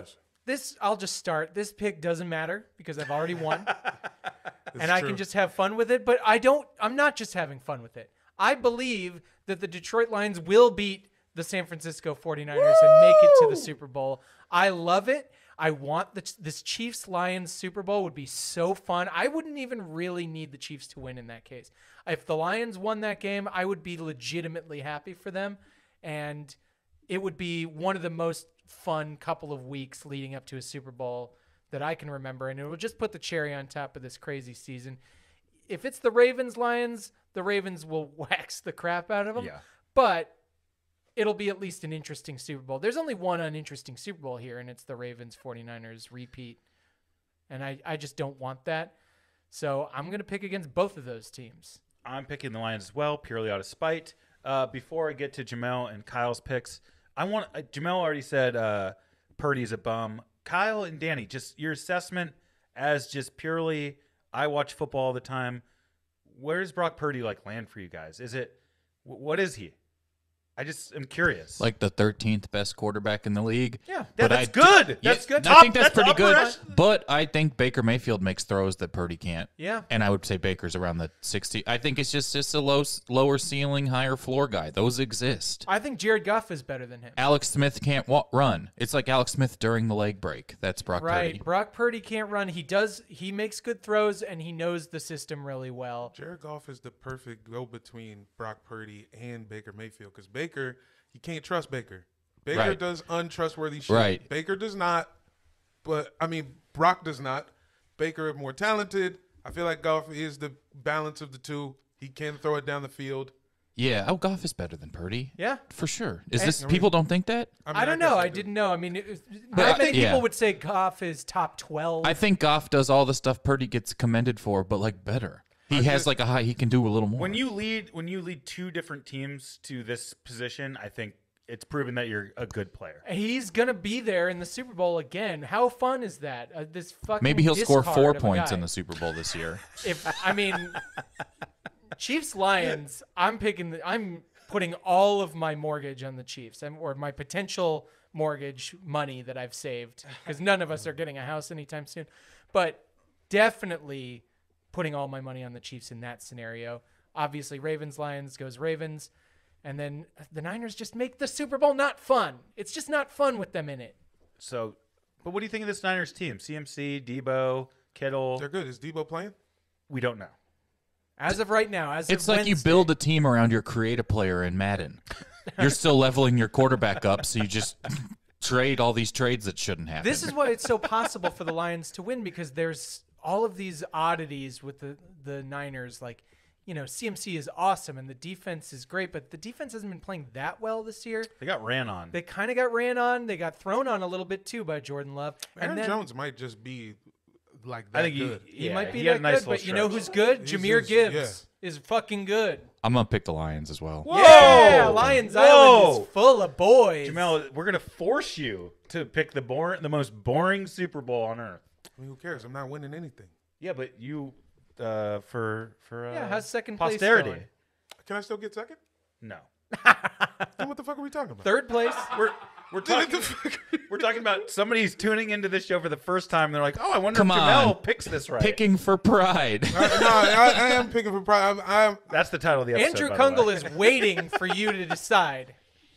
I'll just start. This pick doesn't matter because I've already won. And I true. can just have fun with it. But I'm not just having fun with it. I believe that the Detroit Lions will beat the San Francisco 49ers and make it to the Super Bowl. I love it. I want this Chiefs-Lions Super Bowl would be so fun. I wouldn't even really need the Chiefs to win in that case. If the Lions won that game, I would be legitimately happy for them. And it would be one of the most fun couple of weeks leading up to a Super Bowl that I can remember. And it will just put the cherry on top of this crazy season. If it's the Ravens-Lions, the Ravens will wax the crap out of them. Yeah. But it'll be at least an interesting Super Bowl. There's only one uninteresting Super Bowl here, and it's the Ravens 49ers repeat. And I just don't want that. So I'm going to pick against both of those teams. I'm picking the Lions as well, purely out of spite. Before I get to Jamel and Kyle's picks, Jamel already said Purdy's a bum. Kyle and Danny, just your assessment as just purely, I watch football all the time. Where does Brock Purdy land for you guys? What is he? I just am curious. Like the 13th best quarterback in the league. Yeah. Yeah, that's good. That's good. I think that's pretty upper good. echelon. But I think Baker Mayfield makes throws that Purdy can't. Yeah. And I would say Baker's around the 60. I think it's just a lower ceiling, higher floor guy. Those exist. I think Jared Goff is better than him. Alex Smith can't run. It's like Alex Smith during the leg break. That's Brock Right. Purdy. Brock Purdy can't run. He makes good throws, and he knows the system really well. Jared Goff is the perfect go-between Brock Purdy and Baker Mayfield because Baker, you can't trust Baker. Baker Right. does untrustworthy shit. Right. Baker does not, Brock does not. Baker is more talented. I feel like Goff is the balance of the two. He can throw it down the field. Yeah. Oh, Goff is better than Purdy. Yeah. For sure. People don't think that? I don't know. I didn't know. I mean, But not many yeah. people would say Goff is top 12. I think Goff does all the stuff Purdy gets commended for, but better. He has he can do a little more. When you lead two different teams to this position, I think it's proven that you're a good player. He's going to be there in the Super Bowl again. How fun is that? This fucking Maybe he'll score discard 4 of a points guy. in the Super Bowl this year. Chiefs Lions, I'm putting all of my mortgage on the Chiefs, or my potential mortgage money that I've saved, because none of us are getting a house anytime soon. But definitely putting all my money on the Chiefs in that scenario. Obviously, Ravens Lions goes Ravens, and then the Niners just make the Super Bowl not fun. It's just not fun with them in it. So, but what do you think of this Niners team? CMC, Debo, Kittle. They're good. Is Debo playing? We don't know. As of right now, It's like you build a team around your create a player in Madden. You're still leveling your quarterback up, so you just trade all these trades that shouldn't happen. This is why it's so possible for the Lions to win, because there's all of these oddities with the Niners. CMC is awesome and the defense is great, but the defense hasn't been playing that well this year. They got ran on. They kind of got ran on. They got thrown on a little bit too by Jordan Love. Aaron Jones might just be like that I think good. He might be he had that a nice good, but little you know stretch. who's good? He's Jameer just- Gibbs is fucking good. I'm going to pick the Lions as well. Whoa! Yeah, Lions Whoa! Island is full of boys. Jamel, we're gonna force you to pick the most boring Super Bowl on earth. I mean, who cares? I'm not winning anything. Yeah, but you for how's second place posterity. going? Can I still get second? No, Then what the fuck are we talking about? Third place. we're talking. We're talking about somebody's tuning into this show for the first time. And they're like, "Oh, I wonder Come if on. Jamel picks this right." Picking for pride. I am picking for pride. That's the title of the episode. Andrew by the Kungle way. is waiting for you to decide.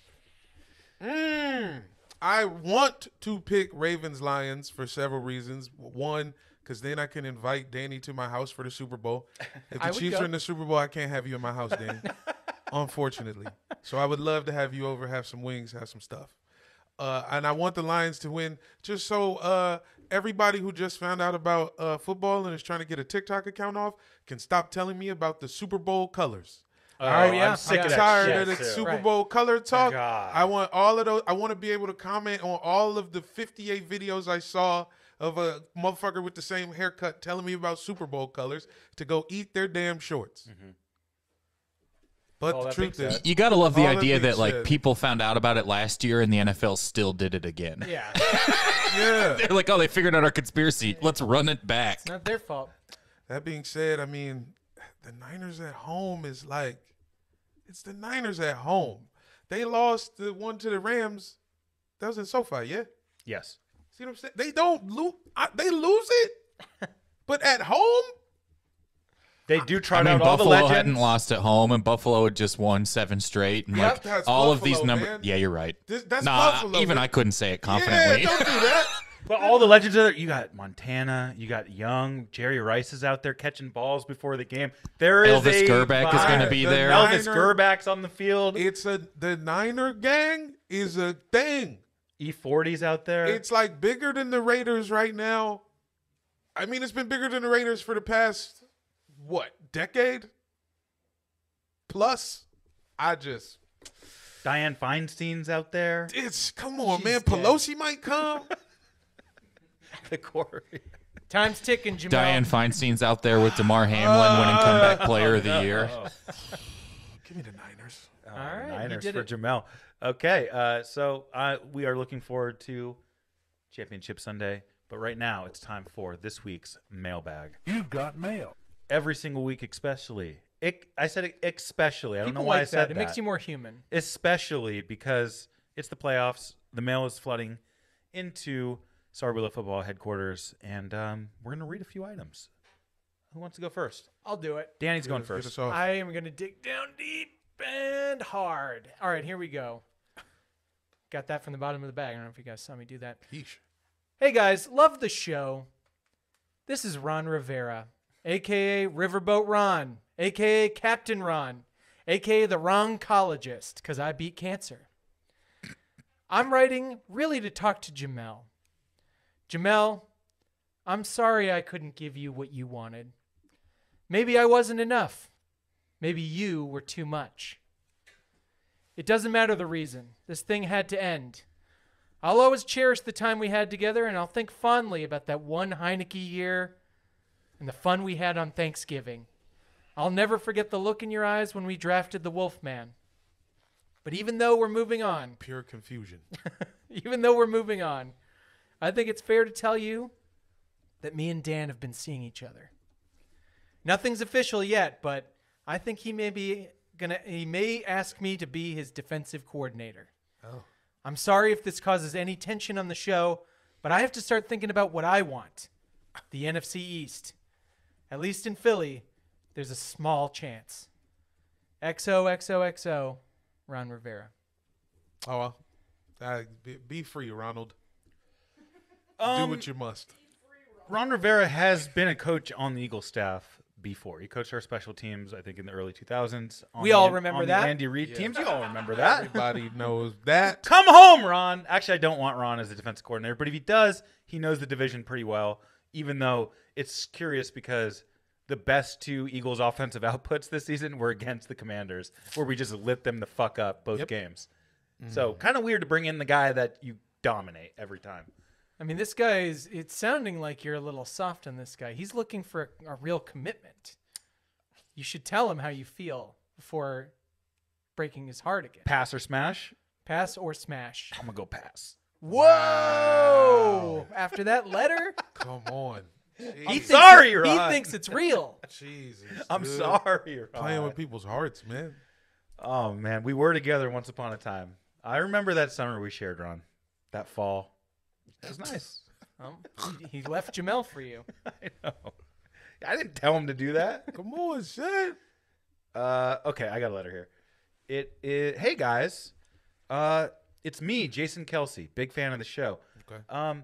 I want to pick Ravens Lions for several reasons. One, because then I can invite Danny to my house for the Super Bowl. If I the would Chiefs go. are in the Super Bowl, I can't have you in my house, Danny. Unfortunately. So I would love to have you over, have some wings, have some stuff. And I want the Lions to win just so everybody who just found out about football and is trying to get a TikTok account off can stop telling me about the Super Bowl colors. yeah. I'm sick I'm of that tired shit, of the too. Super Right. Bowl color talk. God. I want all of those. I want to be able to comment on all of the 58 videos I saw of a motherfucker with the same haircut telling me about Super Bowl colors to go eat their damn shorts. But All the that truth being is, said- You got to love the All that idea being that said- people found out about it last year and the NFL still did it again. Yeah, yeah. They're like, oh, they figured out our conspiracy. Let's run it back. not their fault. That being said, I mean, the Niners at home is like, it's the Niners at home. They lost the one to the Rams. That was in SoFi, yeah? Yes. See what I'm saying? They don't lose. They lose it, but at home, They do trot I mean, out all the Buffalo legends. hadn't lost at home, and Buffalo had just won 7 straight. And Yep, like that's all of Buffalo, these numbers. man. Yeah, you're right. That's nah, Buffalo, even man. I couldn't say it confidently. Yeah, don't do that. But all the legends are there. You got Montana. You got Young. Jerry Rice is out there catching balls before the game. There is Elvis a Gerback is vibe. going to be The there. Elvis Niner- Gerback's on the field. The Niner gang is a thing. E40's out there. It's like bigger than the Raiders right now. I mean, it's been bigger than the Raiders for the past, decade? Plus, Dianne Feinstein's out there. come on, man. dead. Pelosi might come. The Corey. Time's ticking, Jamel. Dianne Feinstein's out there with DeMar Hamlin winning comeback player of the year. Give me the Niners. Oh, All right, you Niners did for it. Jamel. Okay, so we are looking forward to Championship Sunday. But right now, it's time for this week's mailbag. You've got mail. Every single week, especially. I said especially. I don't People know why like I said that. It makes you more human. Especially because it's the playoffs. The mail is flooding into Sorry We Love Football headquarters, and we're going to read a few items. Who wants to go first? I'll do it. Danny's going Get us first. off. I am going to dig down deep and hard. All right, here we go. Got that from the bottom of the bag. I don't know if you guys saw me do that. Yeesh. Hey, guys. Love the show. This is Ron Rivera, a.k.a. Riverboat Ron, a.k.a. Captain Ron, a.k.a. the Roncologist, because I beat cancer. I'm writing really to talk to Jamel. Jamel, I'm sorry I couldn't give you what you wanted. Maybe I wasn't enough. Maybe you were too much. It doesn't matter the reason. This thing had to end. I'll always cherish the time we had together, and I'll think fondly about that one Heineke year and the fun we had on Thanksgiving. I'll never forget the look in your eyes when we drafted the Wolfman. But even though we're moving on, Pure confusion. I think it's fair to tell you that me and Dan have been seeing each other. Nothing's official yet, but I think he may ask me to be his defensive coordinator. Oh. I'm sorry if this causes any tension on the show, but I have to start thinking about what I want. The NFC East. At least in Philly, there's a small chance. XOXOXO, Ron Rivera. Oh, well. Be free, Ronald. Do what you must. Ron Rivera has been a coach on the Eagles staff before. He coached our special teams, I think, in the early 2000s. We all remember on that? The Andy Reid teams. You all remember that. Everybody knows that. Come home, Ron. Actually, I don't want Ron as a defensive coordinator, but if he does, he knows the division pretty well, even though it's curious because the best 2 Eagles offensive outputs this season were against the Commanders, where we just lit them the fuck up both games. So kind of weird to bring in the guy that you dominate every time. I mean, this guy it's sounding like you're a little soft on this guy. He's looking for a real commitment. You should tell him how you feel before breaking his heart again. Pass or smash? Pass or smash. I'm going to go pass. Whoa! After that letter, Come on. he thinks it's real. Jesus. I'm dude. sorry, Ron. Playing with people's hearts, man. Oh, man. We were together once upon a time. I remember that summer we shared, Ron. That fall. It was nice. He left Jamel for you. I know. I didn't tell him to do that. Come on, shit. Okay, I got a letter here. Hey, guys. It's me, Jason Kelsey. Big fan of the show. Okay.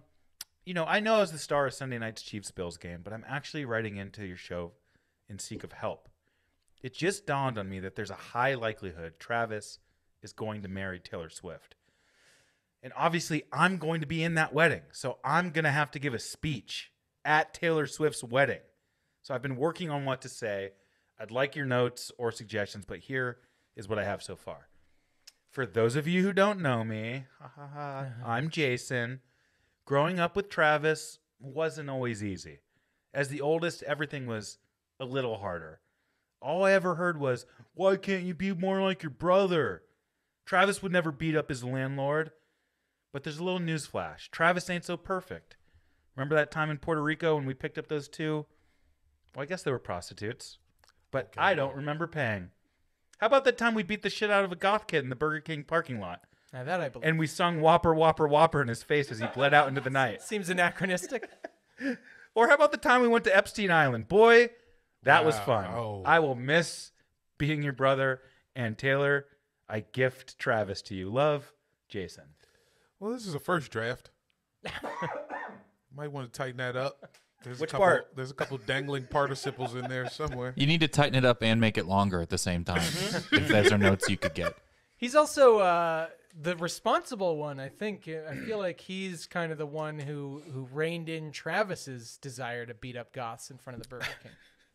I know I was the star of Sunday night's Chiefs-Bills game, but I'm actually writing into your show in seek of help. It just dawned on me that there's a high likelihood Travis is going to marry Taylor Swift. And obviously, I'm going to be in that wedding. So I'm going to have to give a speech at Taylor Swift's wedding. So I've been working on what to say. I'd like your notes or suggestions, but here is what I have so far. For those of you who don't know me, I'm Jason. Growing up with Travis wasn't always easy. As the oldest, everything was a little harder. All I ever heard was, why can't you be more like your brother? Travis would never beat up his landlord. But there's a little news flash. Travis ain't so perfect. Remember that time in Puerto Rico when we picked up those 2? Well, I guess they were prostitutes. But I don't remember paying. How about that time we beat the shit out of a goth kid in the Burger King parking lot? Now that I believe. And we sung Whopper, Whopper, Whopper in his face as he bled out into the night. Seems anachronistic. Or how about the time we went to Epstein Island? Boy, that was Wow. fun. Oh. I will miss being your brother. And Taylor, I gift Travis to you. Love, Jason. Well, this is a first draft. Might want to tighten that up. There's Which a couple, part? There's a couple dangling participles in there somewhere. You need to tighten it up and make it longer at the same time. If those are notes you could get. He's also the responsible one, I think. I feel like he's kind of the one who reined in Travis's desire to beat up goths in front of the Burger King.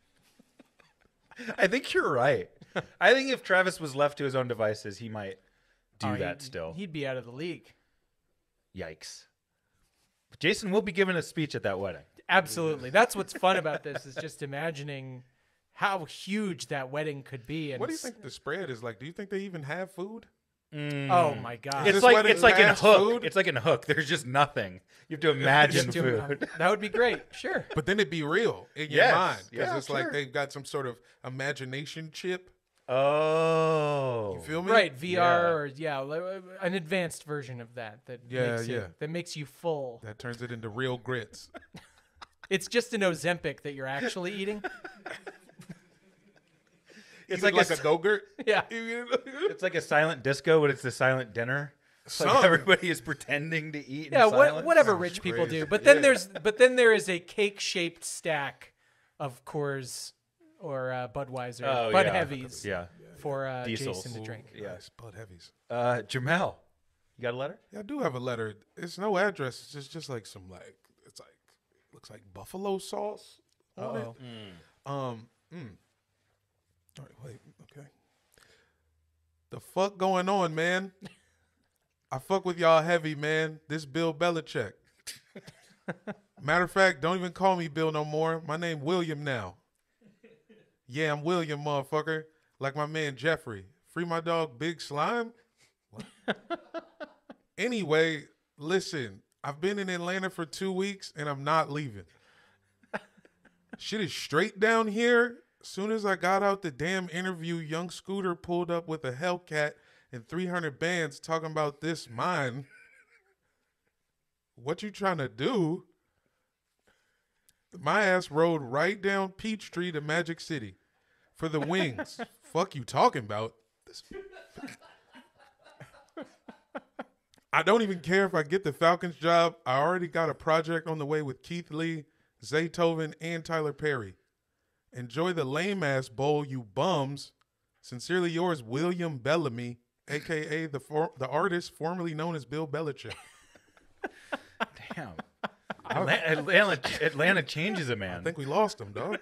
I think you're right. I think if Travis was left to his own devices, he might do that still. He'd be out of the league. Yikes. But Jason will be giving a speech at that wedding. Absolutely. That's what's fun about this is just imagining how huge that wedding could be. And What do you think the spread is like? Do you think they even have food? Oh my God. Is It's this like wedding it's like in fast Hook. food? It's like in Hook. There's just nothing. You have to imagine Just food. that would be great. Sure. But then it'd be real in your Yes. mind because Yeah, it's sure. like they've got some sort of imagination chip. Oh. You feel me? Right, VR Yeah. or an advanced version of that that makes you full. That turns it into real grits. It's just an Ozempic that you're actually eating. It's Eat it like a go-gurt. Yeah. It's like a silent disco, but it's a silent dinner. It's like Some. everybody is pretending to eat. Yeah, in silence. whatever Sounds rich people crazy. do. But then there is a cake-shaped stack of Coors or Budweiser, Oh, Bud yeah. Heavies Yeah. for Diesels. Jason to drink. Yeah. Nice Bud Heavies. Jamel, you got a letter? Yeah, I do have a letter. It's no address. It's just like some looks like buffalo sauce on it. All right, wait. Okay. The fuck going on, man? I fuck with y'all heavy, man. This Bill Belichick. Matter of fact, don't even call me Bill no more. My name William now. Yeah, I'm William, motherfucker. Like my man Jeffrey. Free my dog Big Slime. What? Anyway, listen. I've been in Atlanta for 2 weeks and I'm not leaving. Shit is straight down here. Soon as I got out the damn interview, young Scooter pulled up with a Hellcat and 300 bands talking about this mine. What you trying to do? My ass rode right down Peachtree to Magic City for the wings. Fuck you talking about? I don't even care if I get the Falcons job. I already got a project on the way with Keith Lee, Zaytoven, and Tyler Perry. Enjoy the lame-ass bowl, you bums. Sincerely yours, William Bellamy, a.k.a. the artist formerly known as Bill Belichick. Damn. Atlanta changes a man. I think we lost him, dog.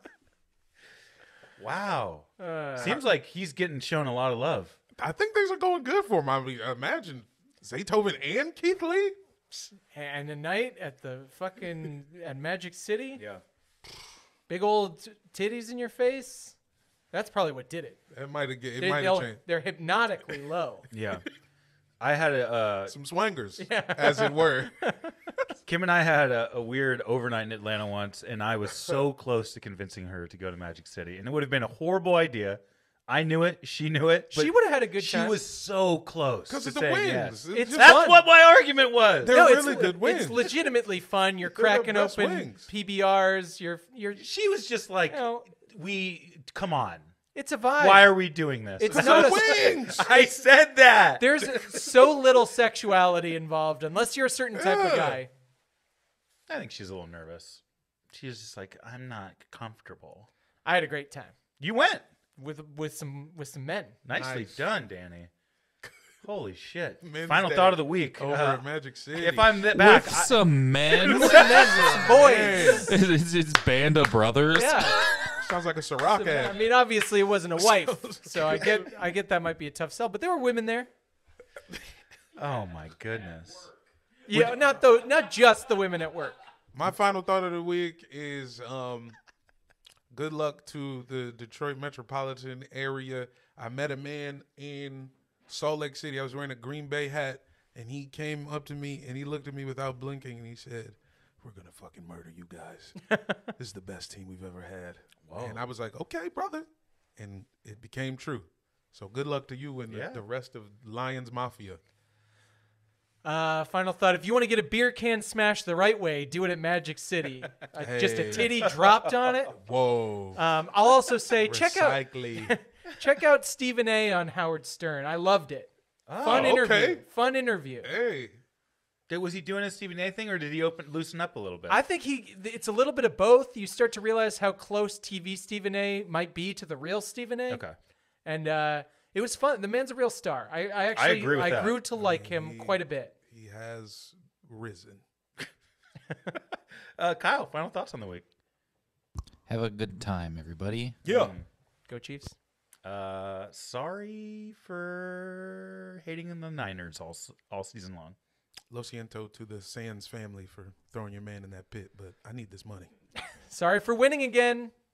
Wow. Seems like he's getting shown a lot of love. I think things are going good for him. I mean, imagine Zaytoven and Keith Lee. And a night at the at Magic City, Yeah. big old titties in your face. That's probably what did it. It might have changed. They're hypnotically low. Yeah. I had Some swangers, as it were. Kim and I had a weird overnight in Atlanta once, and I was so close to convincing her to go to Magic City, and it would have been a horrible idea. I knew it. She knew it. But She would have had a good she time. was so close. Because to of the saying wings. yes. It's That's fun. what my argument was. They're really good wings. It's legitimately fun. You're They're the cracking best open wings. PBRs. You're. She was just like, You know, come on. it's a vibe. Why are we doing this? It's It's not the a- wings. I said that. There's so little sexuality involved, unless you're a certain type of Yeah. guy. I think she's a little nervous. She's just like, I'm not comfortable. I had a great time You went. with some men. Nicely Nice. done, Danny. Holy shit. Men's Final Day thought of the week. Over at Magic City. If I'm back, With some men. Some boys. It's Band of Brothers. Yeah. Sounds like a Ciroc I ad. mean, obviously it wasn't a wife, so I get that might be a tough sell. But there were women there. oh my goodness. Yeah, not just the women at work. My final thought of the week is good luck to the Detroit metropolitan area. I met a man in Salt Lake City. I was wearing a Green Bay hat, and he came up to me, and he looked at me without blinking, and he said, "We're going to fucking murder you guys. This is the best team we've ever had." Whoa. And I was like, "Okay, brother." And it became true. So good luck to you and Yeah. the rest of Lions Mafia. Final thought: if you want to get a beer can smashed the right way, do it at Magic City. Just a titty dropped on it. Whoa. I'll also say check Recycling. out Stephen A. on Howard Stern. I loved it. Fun interview. okay. Fun interview. Hey. Was he doing a Stephen A. thing, or did he loosen up a little bit? I think it's a little bit of both. You start to realize how close TV Stephen A. might be to the real Stephen A. Okay. And it was fun. The man's a real star. I agree with that. grew to like him quite a bit. He has risen. Kyle, final thoughts on the week? Have a good time, everybody. Yeah. Go Chiefs. Sorry for hating on the Niners all season long. Lo siento to the Sands family for throwing your man in that pit, but I need this money. Sorry for winning again.